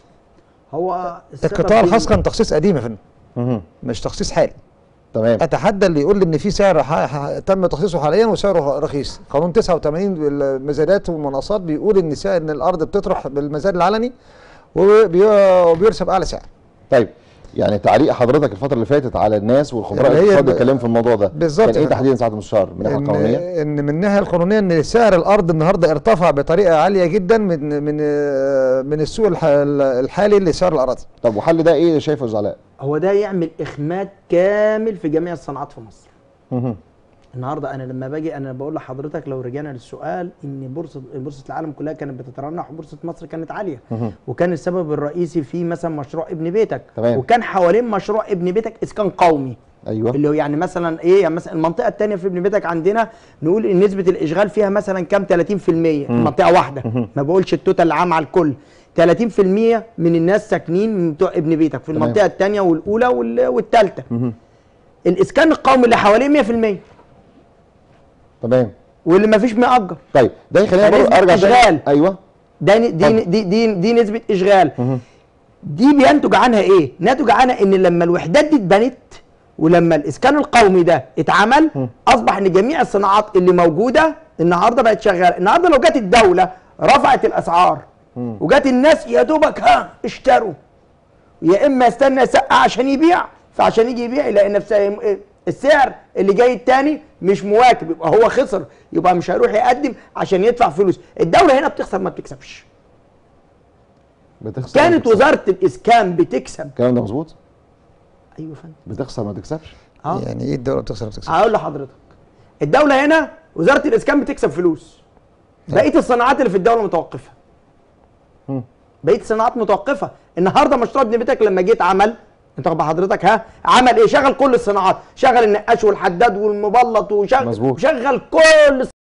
Speaker 5: هو
Speaker 4: القطاع الخاص كان تخصيص قديم يا فندم، مش تخصيص حالي.
Speaker 3: تمام.
Speaker 4: اتحدى اللي يقول لي ان في سعر تم تخصيصه حاليا وسعره رخيص. قانون 89 المزادات والمناقصات بيقول ان ان الارض بتطرح بالمزاد العلني وبيرسب اعلى سعر.
Speaker 3: طيب يعني تعليق حضرتك الفتره اللي فاتت على الناس والخبراء اللي اتكلموا في الموضوع ده
Speaker 4: بالظبط
Speaker 3: كان ايه تحديدا سعاده المستشار من الناحيه القانونيه؟
Speaker 4: ان من الناحيه القانونيه ان سعر الارض النهارده ارتفع بطريقه عاليه جدا من السوق الحالي لسعر الاراضي.
Speaker 3: طب وحل ده ايه شايفه يا استاذ علاء؟
Speaker 5: هو ده يعمل اخماد كامل في جميع الصناعات في مصر. النهارده انا لما باجي انا بقول لحضرتك لو رجعنا للسؤال ان بورصه العالم كلها كانت بتترنح وبورصه مصر كانت عاليه، وكان السبب الرئيسي في مثلا مشروع ابن بيتك.
Speaker 3: تمام.
Speaker 5: وكان حوالين مشروع ابن بيتك اسكان قومي.
Speaker 3: ايوه.
Speaker 5: اللي هو يعني مثلا ايه، يعني مثلا المنطقه الثانيه في ابن بيتك عندنا نقول ان نسبه الاشغال فيها مثلا كام 30% في منطقه واحده. ما بقولش التوتال العام على الكل. 30% من الناس ساكنين من بتوع ابن بيتك في المنطقه الثانيه والاولى والثالثه. الاسكان القومي اللي حواليه 100%.
Speaker 3: تمام.
Speaker 5: واللي ما فيش مأجر.
Speaker 3: طيب ده يخليني ارجع
Speaker 5: اشغال.
Speaker 3: ايوه.
Speaker 5: دي نسبه اشغال. دي بينتج عنها ايه؟ ناتج عنها ان لما الوحدات دي اتبنت ولما الاسكان القومي ده اتعمل اصبح ان جميع الصناعات اللي موجوده النهارده بقت شغاله. النهارده لو جت الدوله رفعت الاسعار وجت الناس يا دوبك اشتروا، يا اما استنى يسقع عشان يبيع، فعشان يجي يبيع يلاقي نفسه السعر اللي جاي التاني مش مواكب، يبقى هو خسر، يبقى مش هيروح يقدم عشان يدفع فلوس. الدوله هنا بتخسر ما بتكسبش. كانت وزاره الاسكان بتكسب.
Speaker 3: الكلام ده مظبوط؟
Speaker 5: ايوه يا فندم.
Speaker 3: بتخسر ما تكسبش؟
Speaker 4: يعني ايه الدوله بتخسر ما بتكسبش؟
Speaker 5: هقول لحضرتك. الدوله هنا وزاره الاسكان بتكسب فلوس. بقيه الصناعات اللي في الدوله متوقفه. بقيه الصناعات متوقفه. النهارده مشروع ابن بيتك لما جيت عمل، انت واخد حضرتك عمل ايه؟ شغل كل الصناعات، شغل النقاش والحداد والمبلط وشغل كل